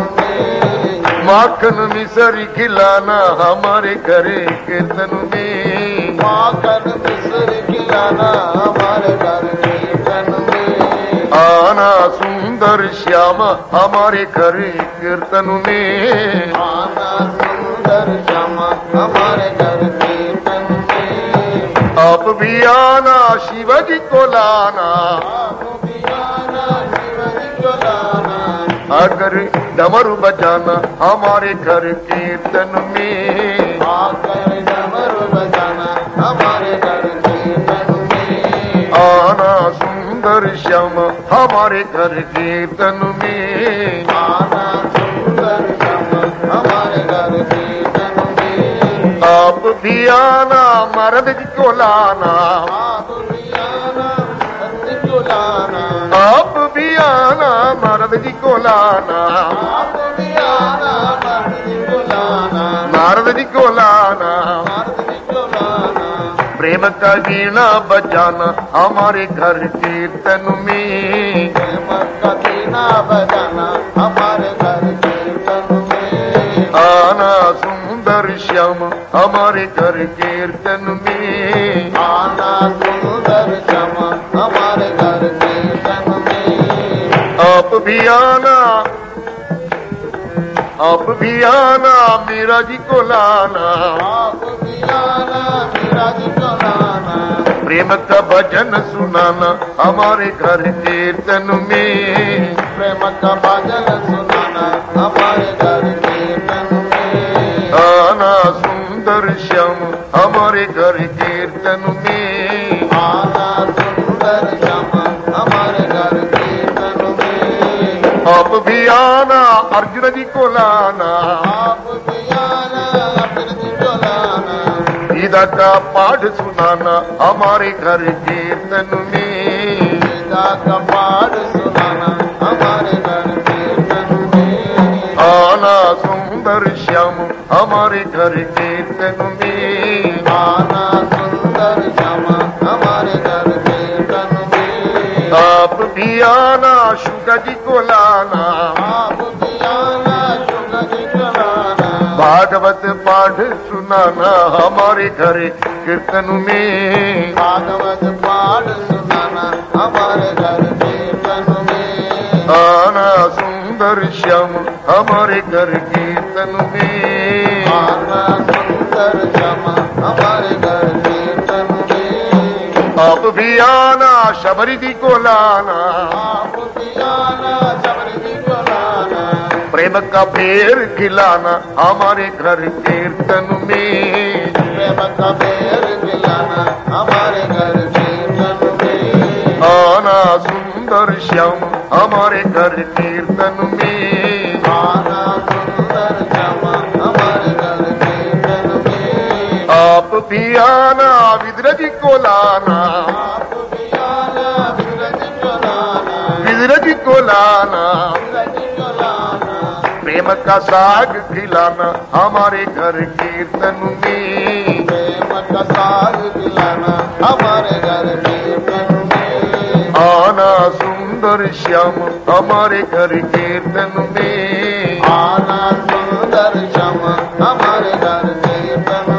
में माखन मिसरी खिलाना हमारे घर कीर्तन में माखन मिश्री खिलाना हमारे घर कीर्तन में आना सुंदर श्याम हमारे घर कीर्तन में आना सुंदर श्याम हमारे घर कीर्तन में आप भी आना शिवजी को लाना आप भी आना शिवजी को लाना अगर डमरू बजाना हमारे घर कीर्तन में आकर डमरू बजाना हमारे घर कीर्तन में आना सुंदर श्याम हमारे घर कीर्तन में आना सुंदर श्याम हमारे घर कीर्तन में आप भी आना मर्द जी को लाना आप भी आना सत्य को लाना आप भी आना मर्द जी को लाना आप भी आना मर्द जी को लाना नारद जी को लाना मर्द जी को लाना प्रेम का वीणा बजाना हमारे घर कीर्तन में प्रेम का वीणा बजाना हमारे घर कीर्तन में आना सुंदर श्याम हमारे घर कीर्तन में आना सुंदर श्याम हमारे घर कीर्तन में आप भी आना आप भी आना मीरा जी को लाना आप भी आना मीरा जी को लाना प्रेम का भजन सुनाना हमारे घर कीर्तन में प्रेम का भजन सुनाना हमारे घर कीर्तन में आना सुंदर श्याम हमारे घर कीर्तन में आना सुंदर श्याम हमारे घर कीर्तन में आप भी आना अर्जुन जी को लाना, आप भी आना अर्जुन जी को लाना, गीता का पाठ सुनाना हमारे घर कीर्तन में, गीता का पाठ सुनाना हमारे घर कीर्तन में, आना सुंदर श्याम हमारे घर कीर्तन में, आना सुंदर श्यामा हमारे घर कीर्तन में, आप भी आना शुगा जी को लाना, आप भी आना शुगा जी को लाना, भागवत पाठ सुनाना हमारे घर कीर्तन में, भागवत पाठ सुनाना हमारे घर कीर्तन में, आना सुंदर श्याम हमारे घर कीर्तन में, आना सुंदर श्यामा हमारे घर कीर्तन में, आप भी आना शबरी जी को लाना, आप भी आना शबरी जी को लाना, प्रेम का पेड़ खिलाना हमारे घर कीर्तन में, प्रेम का पेड़ खिलाना हमारे घर कीर्तन में, आना सुंदर श्याम हमारे घर कीर्तन में, आना सुंदर श्यामा हमारे घर कीर्तन में, आप भी आना विद्र जी को लाना, आप भी आना विरज को लाना, विद्र जी को लाना, विरज को लाना, प्रेम का साग खिलाना हमारे घर कीर्तन में, प्रेम का साग खिलाना हमारे घर कीर्तन में, आना सुंदर श्याम हमारे घर कीर्तन में, आना सुंदर श्यामा हमारे घर कीर्तन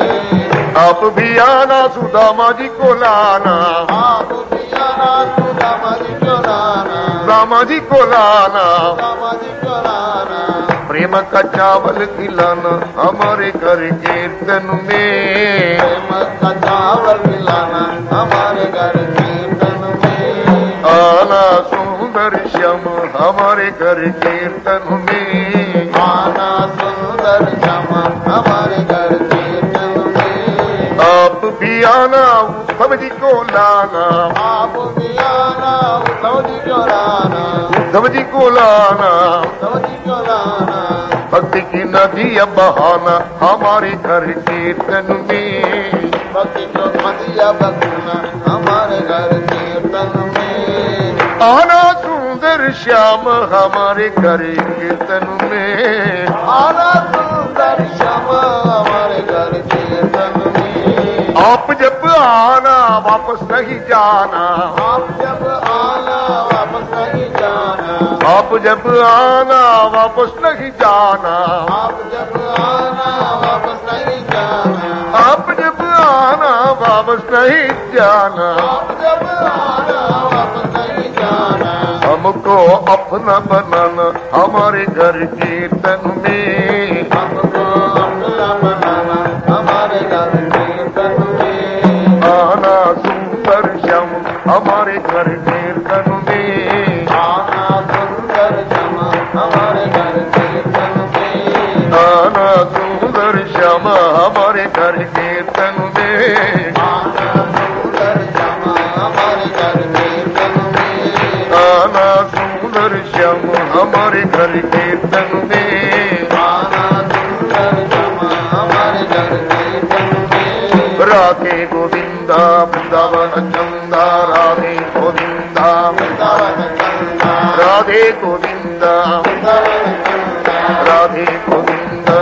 में, आप भी आना सुदामा जी को लाना, आप भी आना सुदामा जी को लाना, रामा जी को लाना, सुदामा जी को लाना, प्रेम का चावल खिलाना हमारे घर कीर्तन में, प्रेम का चावल खिलाना हमारे घर कीर्तन में, आना सुंदर श्याम हमारे घर कीर्तन में, आना सुंदर श्यामा हमारे घर कीर्तन में, आप भी आना उत्तम जी को लाना, आप भी आना उद्धव जी को लाना, उद्धव जी को लाना, उद्धव जी को लाना, भक्ति की नदी बहाना हमारे घर कीर्तन में, भक्ति को मदिया बखना हमारे घर कीर्तन में, आना सुंदर श्याम हमारे घर कीर्तन में, आना सुंदर श्यामा हमारे घर कीर्तन में, आप जब आना वापस नहीं जाना, आप जब आना वापस नहीं जाना, आप जब आना वापस नहीं जाना, आप जब आना वापस नहीं जाना, आप जब आना वापस नहीं जाना, आप जब आना वापस नहीं जाना, हमको अपना बनाना हमारे घर कीर्तन में, हमको अपना बनाना हमारे घर कीर्तन में, आना सुंदर श्याम हमारे घर कीर्तन में, आना सुंदर श्यामा हमारे घर कीर्तन में, आना सुंदर श्याम हमारे घर कीर्तन में, आना सुंदर श्यामा हमारे घर कीर्तन में, आना सुंदर श्याम हमारे घर कीर्तन में, आना सुंदर श्यामा हमारे घर कीर्तन में, राधे गोविंदा वृंदावन चंदा, राधे गोविंदा वृंदावन चंदा, राधे गोविंदा, वृंदावन चंदा, राधे गोविंदा,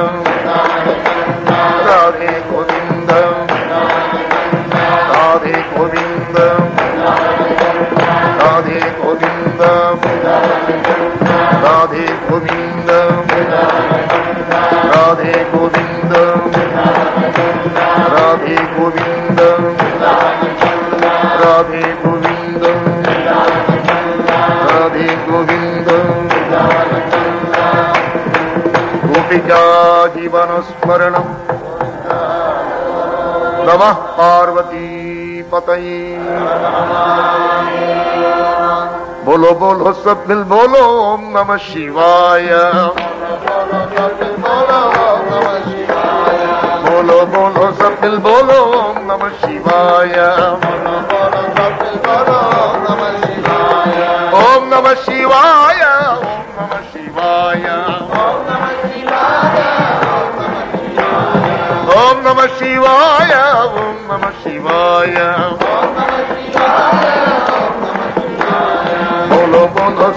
राधे गोविंदा, राधे गोविंदा, राधे गोविंदा, राधे गोविंदा, राधे गोविंदा, राधे गोविंदा, राधे गोविंदा, राधे गोविंदा, गोपिका जीवन स्मरणम, नमः पार्वती पतये, बोलो बोलो सब मिल बोलो ओम नमः शिवाय, बोलो बोलो सब मिल बोलो ओम नमः शिवाय, ओम नमः शिवाय, ओम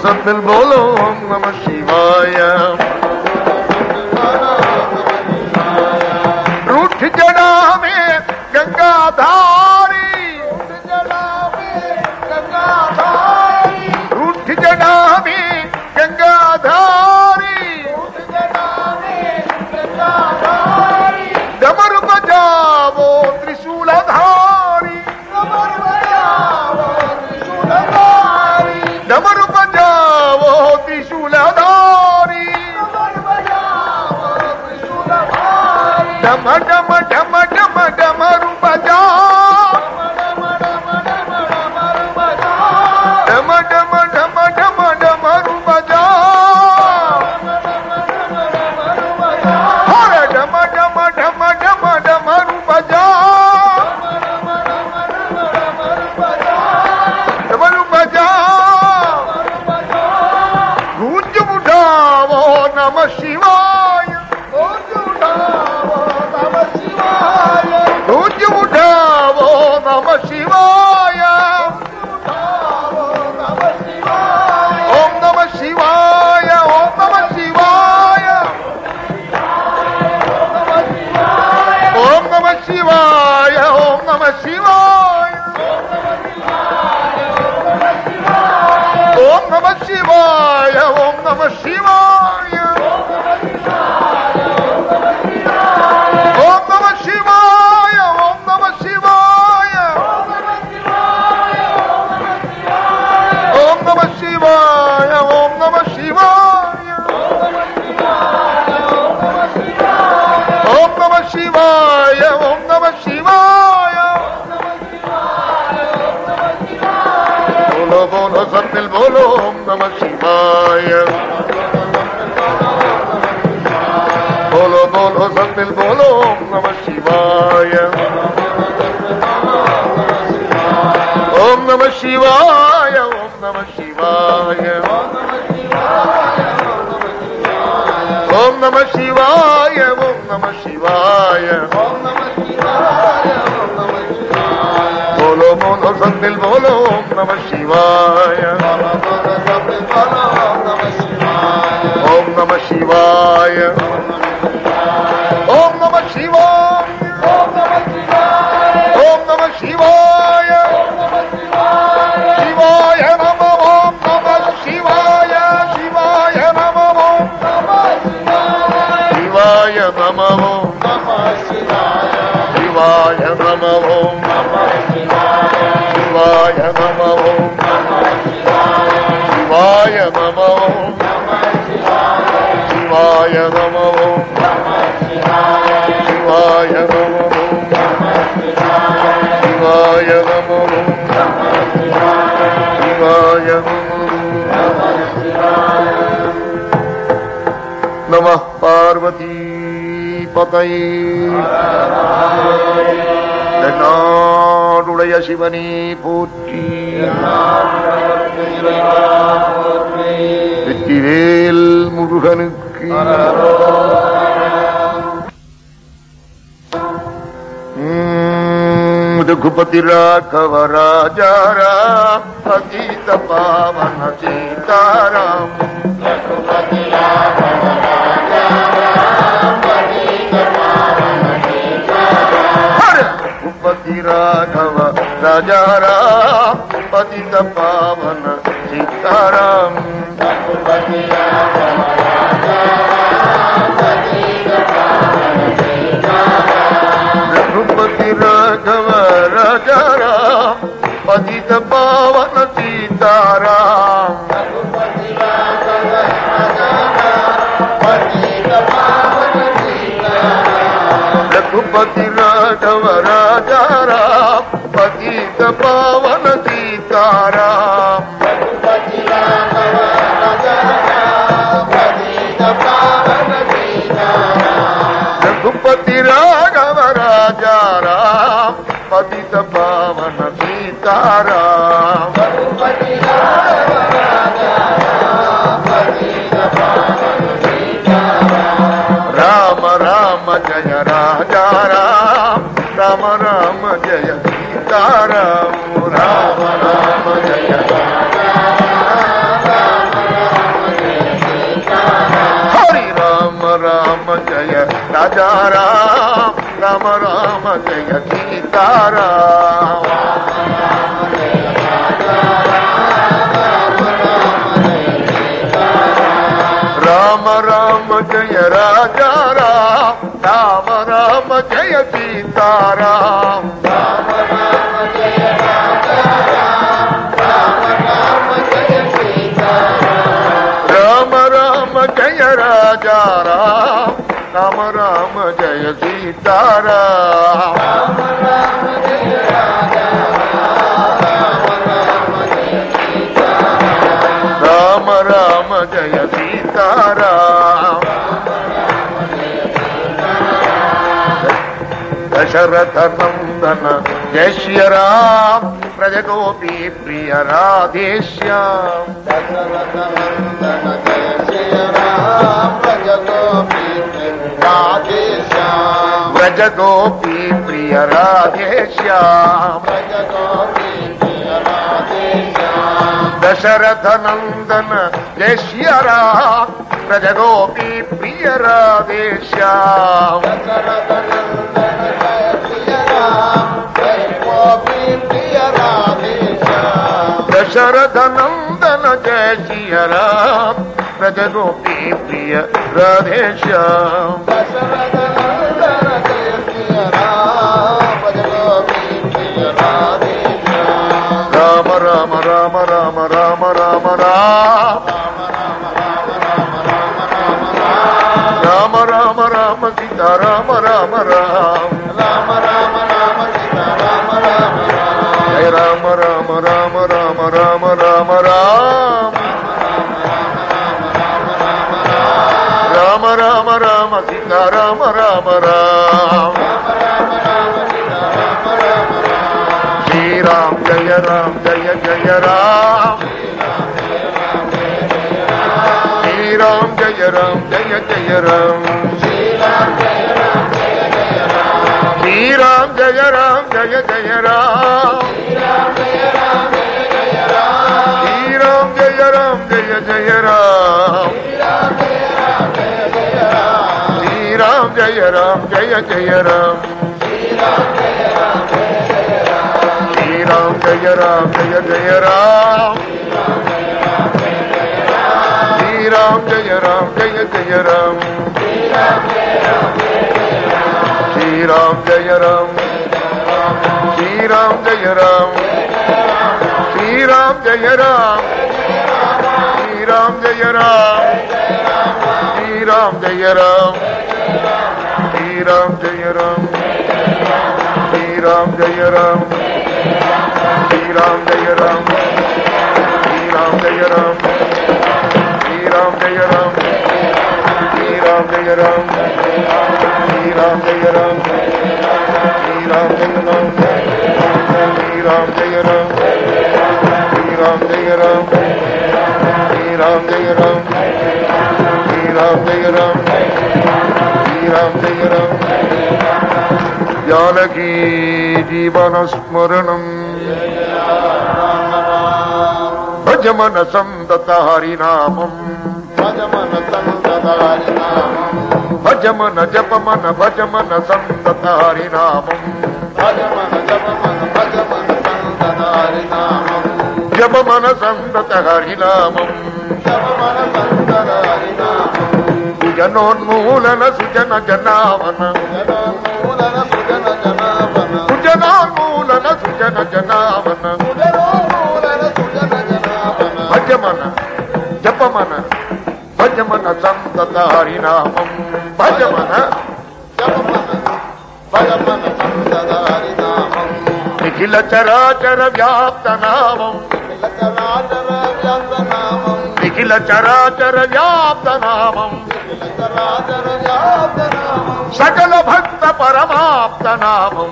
सतबिल बोलो ओम नमः शिवाय। रूठ जड़ा में गंगाधारी, रूठ जड़ा में गंगाधारी, डमरू बजावो त्रिशूलधारी, डमरू बजावो त्रिशूलधारी, डम डम डम डम डमरू बजा, डम डम डम डम डमरू बजा, हरे डम डम डम डम डमरू बजा, डमरू बजा, गूंज उठावो नमः शिवाय, गूंज उठावो नमः शिवाय, गूंज उठावो नमः शिवाय, ओम नमः शिवाय, ओम नमः शिवाय, ओम नमः शिवाय, ओम नमः शिवाय, ओम नमः शिवाय, ओम नमः शिवाय, ओम नमः शिवाय, ओम नमः शिवाय, ओम नमः शिवाय, ओम नमः शिवाय, ओम नमः शिवाय, ओम नमः शिवाय। बोलो बोलो सब मिल बोलो ओम नमः शिवाय, बोलो बोलो सब मिल बोलो ओम नमः शिवाय, ओम नमः शिवाय, ओम नमः शिवाय, ओम नमः शिवाय, ओम नमः शिवाय, बोलो बोलो सब मिल बोलो ओम नमः शिवाय, ओम नमः शिवाय, ओम नमः शिवाय, ओम नमः शिवाय, शिवाय नमः, ओम नमः शिवाय, शिवाय नमः, ओम शिवाय नमः, शिवाय नमः, शिवाय नमः, शिवाय नमः, शिवाय नमः, शिवाय नमः, शिवाय नमः, शिवाय नमः। नमः पार्वती पतये नाडुडय शिवनी पोற்றி வெற்றிவேல் முருகனுக்கு रघुपति राघव राजा राम पतित पावन सीताराम, रघुपति राघव राजा राम पतित पावन सीताराम, रघुपति राघव राजा राम पतित पावन सीताराम, रघुपति राघव राजा राम पतित पावन सीताराम, रघुपति राघव राजा राम पतित पावन सीताराम, रघुपति राघव राजा राम पतित पावन सीताराम, रघुपति राघव राजा राम पतित पावन सीताराम, रघुपति राघव राजा राम पतित पावन सीताराम, रघुपति राघव राजा राम पतित पावन सीताराम, रघुपति राघव राजा राम पतित पावन सीताराम, राम राम जय राजा राम, राम राम जय सीताराम, राम राम जय राजा राम, राम राजा राम राम राम जय सीताराम राम राम जय राजा राम राम राम जय सीताराम राम राम जय राजा राम राम राम जय सीताराम राम राम जय राजा राम राम राम जय सीताराम राम राम जय राजा राम राम जय सीताराम दशरथ नंदन जय श्री राम प्रज गोपी प्रिय राधेश्याम दशरथ नंदन जय श्री राम प्रज गोपी राधेश्याम प्रज गोपी प्रिय राधेश्याम प्रज गोपी प्रिय राधेश्याम दशरथ नंदन जय श्री राम प्रज गोपी प्रिय राधेश्याम दशरथ नंदन जय श्री राम जय गोपी प्रिय राधेश्याम दशरथ नंदन जय श्री राम प्रज गोपी प्रिय राधेश्याम दशरथ नंदन जय श्री राम प्रज गोपी प्रिय राधेश्याम राम राम राम राम राम राम राम राम राम राम सीता राम राम राम राम राम राम सीता राम राम जय राम राम राम राम राम राम राम राम राम राम सीता राम राम राम श्री राम जय राम जय जय राम श्री राम जय राम जय जय राम श्री राम जय राम जय जय राम श्री राम जय राम जय जय राम श्री राम जय राम जय जय राम श्री राम जय राम जय जय राम श्री राम जय राम जय जय राम श्री राम जय राम जय जय राम श्री राम जय राम जय जय राम श्री राम जय राम श्री राम जय राम श्री राम जय राम श्री राम जय राम श्री राम जय राम श्री राम जय राम श्री राम जय राम श्री राम जय राम श्री राम जय राम श्री राम जय राम श्री राम जय राम श्री राम जय राम श्री राम जय राम श्री राम जय राम श्री राम जय राम श्री राम जय राम श्री राम जय राम श्री राम जय राम जानकी जीवन स्मरणं भज मन संदत हरिनामं भज मन संदत हरिनामं भज मन जप मन भज मन संदत हरिनामं भज मन जप मन भज मन संदत हरिनामं जप मन संदत हरिनामं जप मन संदत हरिनामं सुजनोन्मूलन सुजन जनावन सुजनोन्मूलन सुजन जनावन सुजनोन्मूलन सुजन जनावन सुजनोन्मूलन सुजन जनावन भज मन जप मन भज मन संतत हरिनामं भज मन जप मन भज मन संतत हरिनामं निखिल चराचर व्याप्त नामं निखिल चराचर व्याप्त नामं सकल भक्त परमाप्त नामं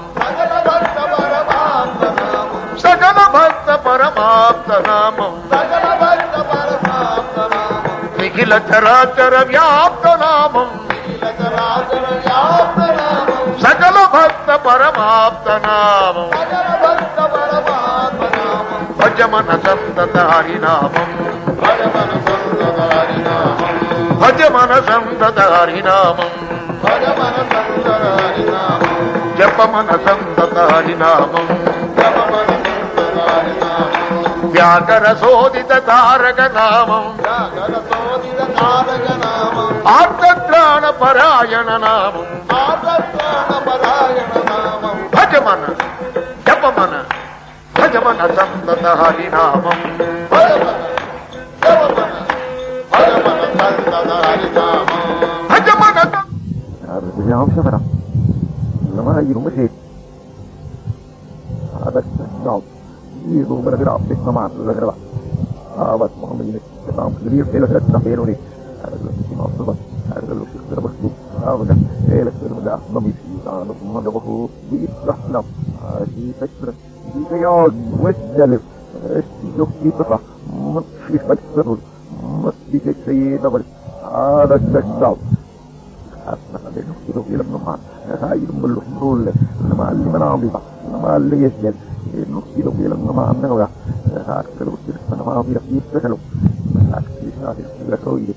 सकल भक्त परमाप्त नामं निखिल चराचर व्याप्त नामं सकल भक्त परमाप्त नामं भज मन संतत हरिनामं भज मन संतत हरिनामं భజమన సంతత హరినామం జపమన సంతత హరినామం జపమన సంతత హరినామం వ్యాకర శోధిత తారక నామం వ్యాకర శోధిత తారక నామం ఆర్తత్రాణ పరాయణ నామం ఆర్తత్రాణ పరాయణ నామం భజమన జపమన భజమన సంతత హరినామం భజమన జపమన భజమన సంతత హరినామం భజమన Arvidaamshavara Nama Irumase Adaksham Irumaragrapte Samat Lagrava Avat Mohammed Ram Grir Elakrat Naperoni Arvidaamshavara Arvidaamshavara Avana Elakrat Nami Sano Madavu Vitrahlam Adi Petra Dikayod Westjalif Yukti Papa Matshi Fatsarul Matshi Sayedawal Adaksham Asnade Nukiro Ilama, Hayum Rule, Namali Manaviva, Namali Yesel, Nukiro Ilama, Nava, Hakalo, Namavi, Yisrael, Akisha,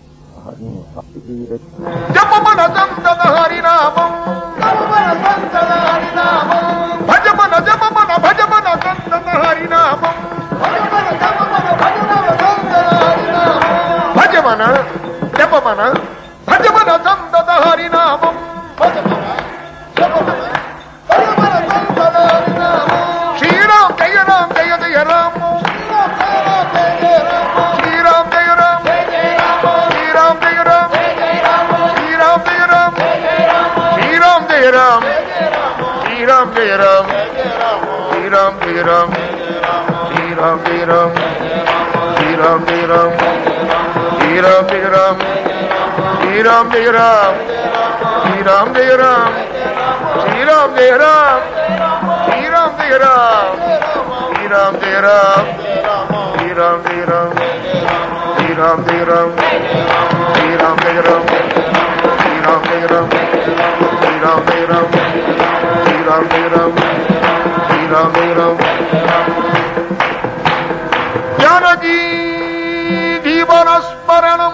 Japamana Santa Harinamam, Japamana Santa Harinamam, Bhajamana Japamana Bhajamana Santa Harinamam, Bhajamana Japamana Bhajamana Santa Harinamam, Bhajamana Japamana Bhajamana Santa Harinamam, Bhajamana Japamana Bhajamana Santa Harinamam, Shri Ram Jaya Ram Jaya Jaya Ram, Shri Ram Jaya Ram Jaya Ram, Shri Ram Jaya Ram Jaya Ram, Shri Ram Jaya Ram Jaya Ram, Shri Ram Jaya Ram Shri Ram Jaya Ram Shri Ram Jaya Ram Shri Ram Jaya Ram Shri Ram Jaya Ram Shri Ram Jaya Ram Shri Ram Jaya Ram Shri Ram Jaya Ram Shri Ram Jaya Ram Shri Ram Jaya Ram Shri Ram Jaya Ram Shri Ram Jaya Ram Shri Ram Jaya Ram Shri Ram Jaya Ram Shri Ram Jaya Ram Shri Ram Jaya Ram Shri Ram Jaya Ram Shri Ram Jaya Ram Janaki Jeevana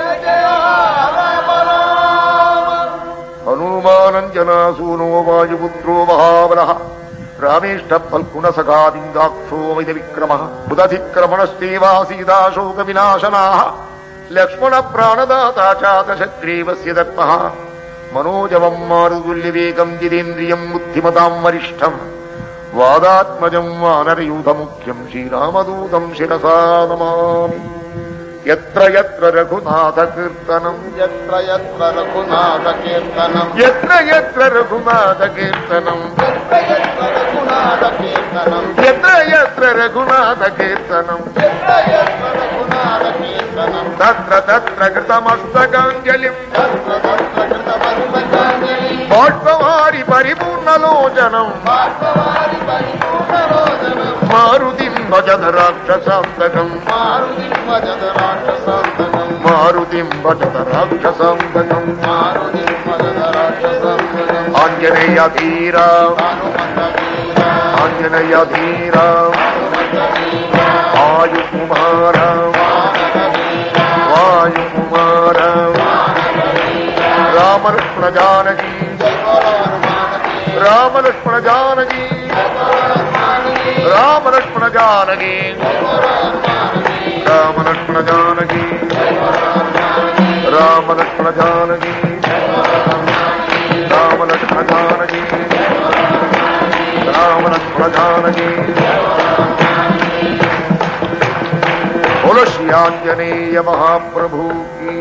Hanumananjana Suno Vajuputro Mahavaraha Rameshta Palkuna Sagadindaksho Vaida Vikramaha Buddhathikramanastiva Sida Shoka Vinashanaha Lakshmana Pranadata Chata Shatrivasya Datmaha Manojavam Marudulivekam Jidendriyam Buddhimatam Varishtham Vadatmajam Vanarayudhamukyam Shri Ramadutam Shirasa Namami Yatra yatra Raghunatha Kirtanam Yatra yatra Raghunatha Kirtanam Yatra yatra Raghunatha Kirtanam Yatra yatra Raghunatha Kirtanam Yatra yatra Raghunatha Kirtanam Yatra yatra Raghunatha Kirtanam Tatra tatra Kritamastakāñjalim Tatra tatra Kritamastakāñjalim Bhaṭvavari Paripurnalocanam Bhaṭvavari Paripurnalocanam Marutim Bhajata Rakṣasantakam Marutim Bhajata Rakṣasantakam Marutim Bhajata Rakṣasantakam Marutim Bhajata Rakṣasantakam Anjaneya Dhīra Hanumanta Dhīra Anjaneya Dhīra Hanumanta Dhīra Vāyu Kumāra Vānaka Dhīra Vāyu Kumāra Vānaka Dhīra Rama Lakshmana Janaki Jai Bolo Hanumanaki Rama Lakshmana Janaki Jai Bolo Hanumanaki Rama Lakshmana Janaki Jai Bolo Hanumanaki Rama Lakshmana Janaki Jai Bolo Hanumanaki Rama Lakshmana Janaki Jai Bolo Hanumanaki Rama Lakshmana Janaki Rama Lakshmana Janaki Bolo Shri Anjaneya Mahaprabhu ki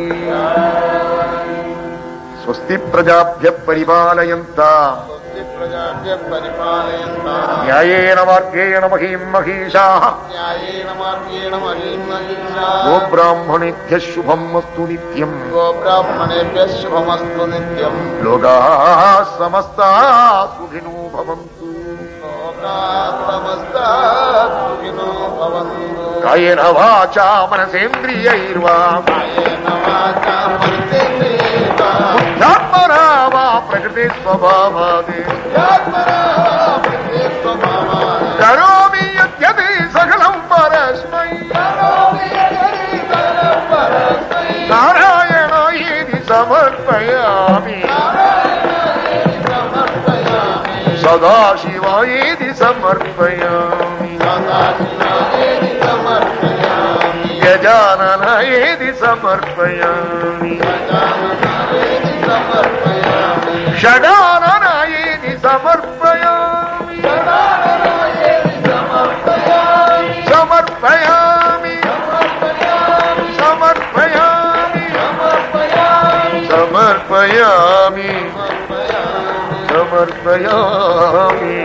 Swasti Prajabhya Paripalayanta प्रजाभ्यः परिपालयन्तः न्यायेन मार्गेण महीं महिषाः न्यायेन मार्गेण महीं महिषाः गोब्राह्मणेभ्यः शुभमस्तु नित्यम् गोब्राह्मणेभ्यः शुभमस्तु नित्यम् लोकाः समस्ताः सुखिनो भवन्तु लोकाः समस्ताः सुखिनो भवन्तु कायेन वाचा मनसेन्द्रियैर्वा कायेन वाचा मनसेन्द्रियैर्वा बुद्ध्यात्मना वा प्रकृते स्वभावादि करोमि यद्यपि सकलं परस्मै नारायणायेति समर्पयामि सदाशिवायेति समर्पयामि सदाशिवायेति समर्पयामि गजाननायेति समर्पयामि गजाननायेति समर्पयामि षडाननायेति समर्पयामि षडाननायेति समर्पयामि समर्पयामि समर्पयामि समर्पयामि समर्पयामि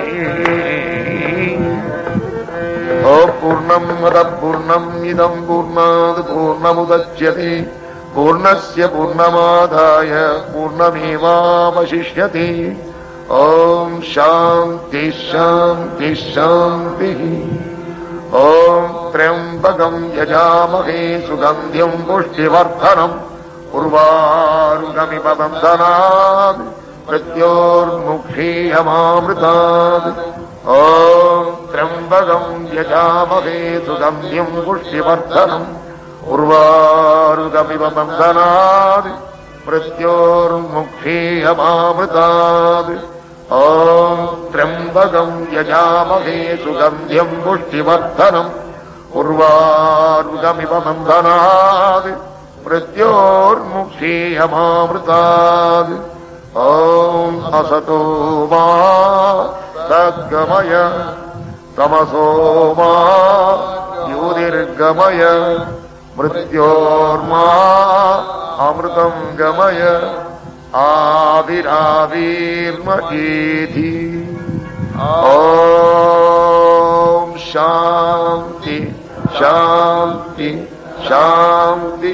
अपूर्णं मदपूर्णं इदं पूर्णात् पूर्णमुदच्यते पूर्णस्य पूर्णमादाय पूर्णमेवावशिष्यते। ओम शांति शांति शांति। ओम त्र्यंबकं यजामहे सुगंधिं पुष्टिवर्धनम् उर्वारुकमिव बन्धनात् मृत्योर्मुक्षीयमामृतात्। ओम त्र्यंबकं यजामहे सुगंधिं पुष्टिवर्धनम् उर्वारुकमिव बन्धनात् मृत्योर्मुक्षीयमामृतात्। ओम त्र्यंबकं यजामहे सुगंधिं पुष्टिवर्धनम् उर्वारुकमिव बन्धनात् मृत्योर्मुक्षीयमामृतात्। ओम असतो मा सद्गमय तमसो मा ज्योतिर्गमय मृत्योर्मा अमृतं गमय आविराविर्मयेति। ओम शांति शांति शांति।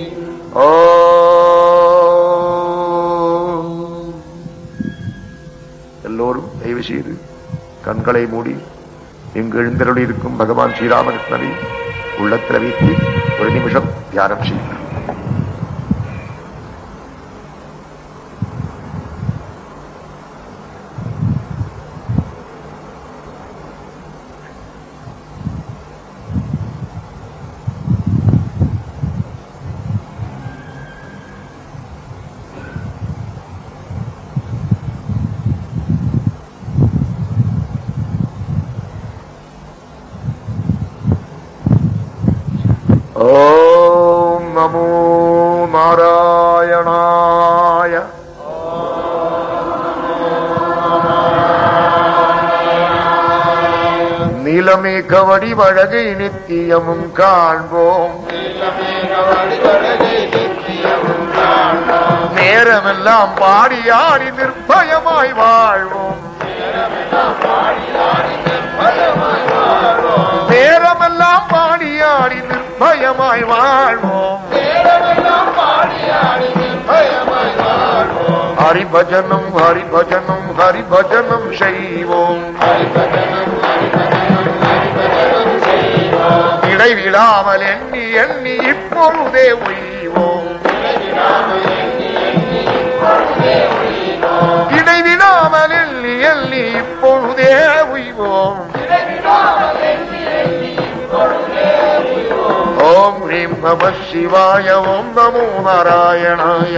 ஓம். எல்லோரும் தயவு செய்து கண்களை மூடி இங்கு எழுந்தருளி இருக்கும் பகவான் ஸ்ரீராமகிருஷ்ணனை உள்ளத்தில் வைத்து ஒரு நிமிஷம் தியானம் செய்யுங்கள். ओम नमो नारायणाय। நீலமேக வடிவழகை நித்தியமும் காண்போம் நேரமெல்லாம் பாடியாடி நிர்பயமாய் வாழ்வோம் நேரமெல்லாம் பாடியாடி நிர்பயமாய் வாழ்வோம் ஹரிபஜனம் ஹரிபஜனம் ஹரிபஜனம் செய்வோம் இடைவிடாமல் எண்ணி எண்ணி இப்பொழுதே உய்வோம் இடைவிடாமல் எண்ணி எண்ணி இப்பொழுதே உய்வோம் ஓம் ஹ்ரீம் நம சிவாய ஓம் நமோ நாராயணாய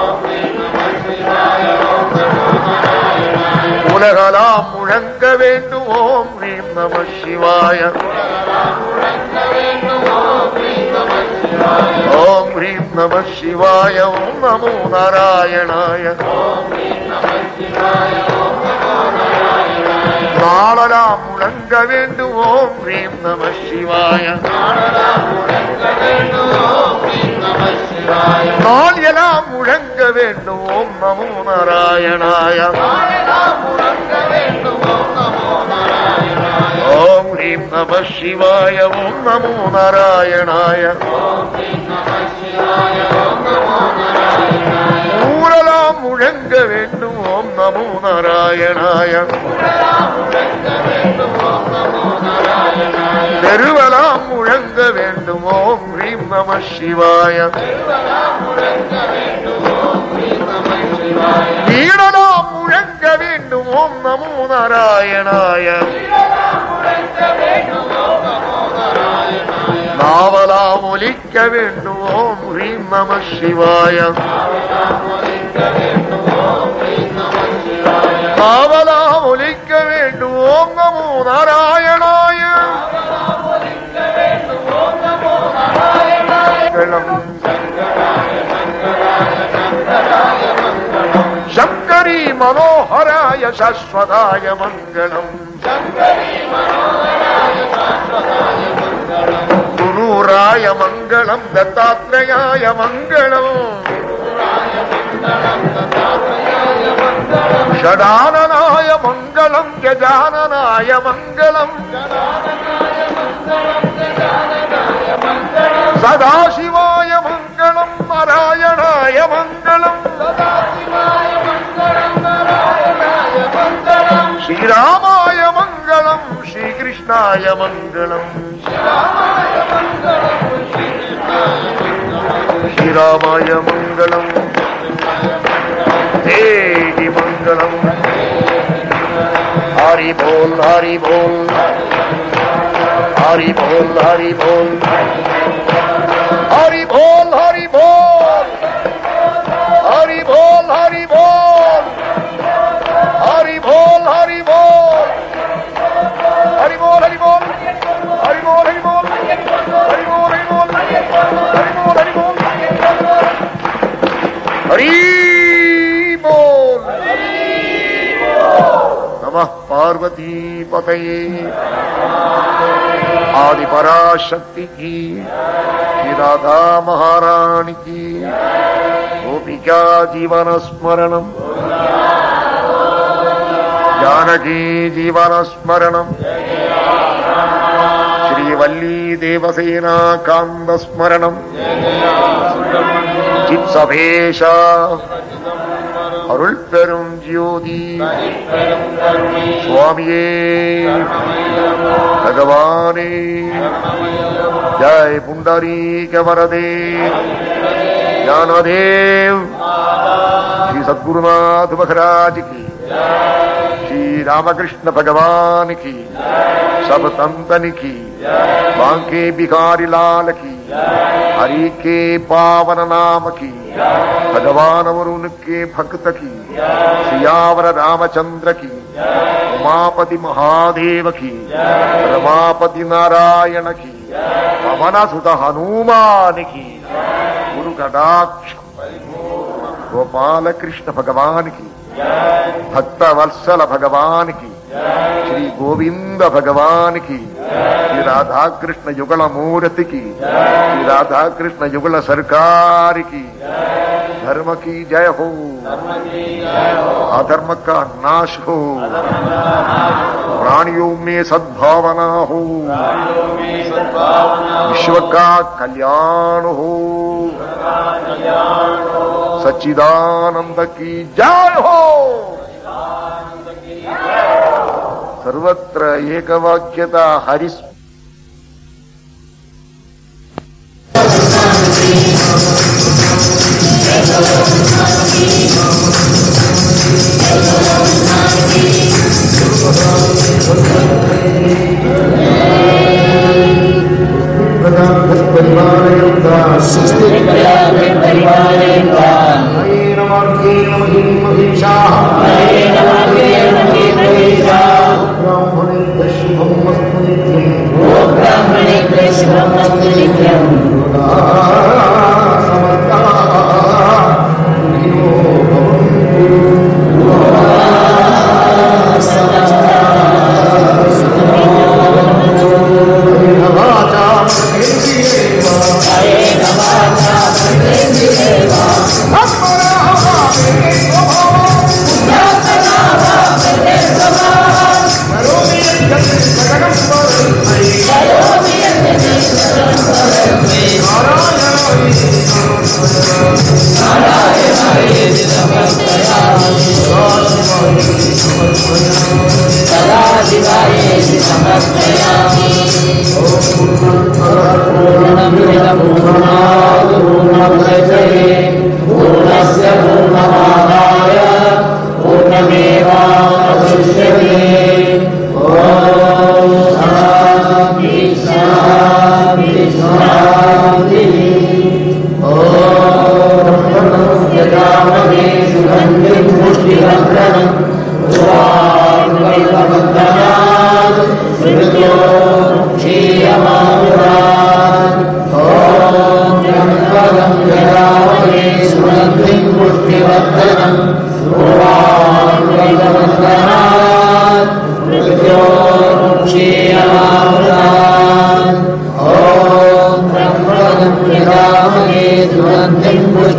உலகலாம் முழங்க வேண்டும் ஓம் ஹ்ரீம் நம சிவாய ஓம் ஹ்ரீம் நம சிவாய ஓம் நமோ நாராயணாய நாளலாம் முழங்க வேண்டும் ஓம் ஹ்ரீம் நம சிவாய நாள் எல்லாம் முழங்க வேண்டும் ஓம் நமோ நாராயணாய ஓம் ஹ்ரீம் நம சிவாய ஓம் நமோ நாராயணாய ஊரெல்லாம் முழங்க வேண்டும் ஓம் நமோ நாராயணாய தெருவெல்லாம் முழங்க வேண்டும் ஓம் ஹ்ரீம் நம சிவாய வீடெல்லாம் முழங்க வேண்டும் ஓம் நமோ நாராயணாய நாவலாம் ஒலிக்க வேண்டும் ஓம் ஹ்ரீம் நம சிவாய நாவலாம் ஒலிக்க ஓம் நமோ நாராயணாய. சங்கரி மனோஹராய சாஸ்வதாய மங்களம். குரூராய மங்களம் தத்தாத்ரேயாய மங்களம். ஷடானனாய மங்களம் கஜானனாய மங்களம். சதாசிவாய மங்களம் நாராயணாய மங்களம். ஸ்ரீராமாய மங்களம் ஸ்ரீகிருஷ்ணாய மங்களம். ஸ்ரீராமாய மங்களம் தேவி மங்களம். ஹரி போல் ஹரி போல் ஹரி போல் ஹரி போல் ஹரி போல் ஹரி போல் ஹரி போல் ஹரி போல் ஹரி போல் ஹரி போல் ஹரி போல் ஹரி போல் ஹரி போல் ஹரி போல் ஹரி போல் ஹரி போல் ஹரி போல் ஹரி போல் ஹரி போல். நமः பார்வதி பதயே. ஆதி பராசக்தி கி, ராதா மகாராணி கி. கோபிகா ஜீவன ஸ்மரணம், ஜானகி ஜீவன ஸ்மரணம். ஸ்ரீவல்லி தேவசேனா காந்த ஸ்மரணம். சித்சபேஷா அருள் பெரும் ஜோதி சுவாமியே பகவானே. ஜெய் புண்டரீக வரதே ஞானதேவ். श्री सद्गुरुनाथ महाराज की, श्री रामकृष्ण भगवान की, सब संतन की, बांके बिहारी लाल की, हरि के पावन नाम की, भगवान और उनके भक्त की, सियावर रामचंद्र की, उमापति महादेव की, रमापति नारायण की, पवन सुत हनुमान की, गुरु कटाक्ष गोपाल कृष्ण भगवान की, भक्त वत्सल भगवान की, श्री गोविंद भगवान की, श्री राधा कृष्ण युगल मूर्ति की, श्री राधा कृष्ण युगल सरकार की. धर्म की जय हो, अधर्म का नाश हो, प्राणियों में सद्भावना हो, विश्व का कल्याण हो. सच्चिदानंद की जय हो. सर्वत्र एकवाक्यता हरि. Hare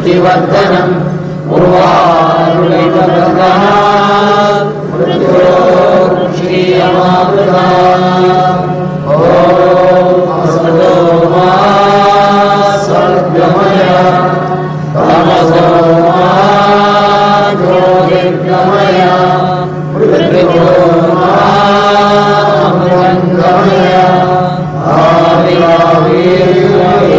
बुद्धिवर्धनम् उर्वारुकैकबन्धनात् मृत्योर्मुक्षीयमामृतात्। ॐ असतो मा सद्गमय तमसो मा ज्योतिर्गमय मृत्यो मा अमृतङ्गमय आविराविर्गमय।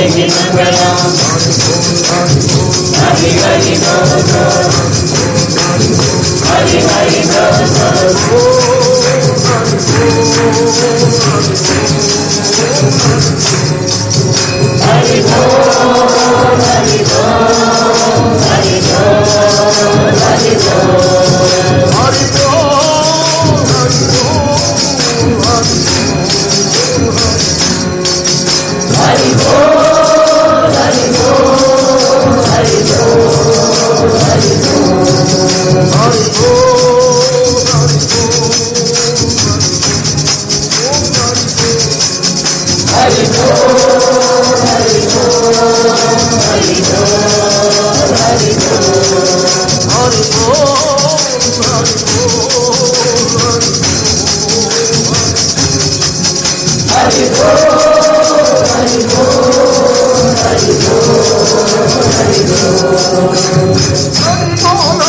Hari Hari Hari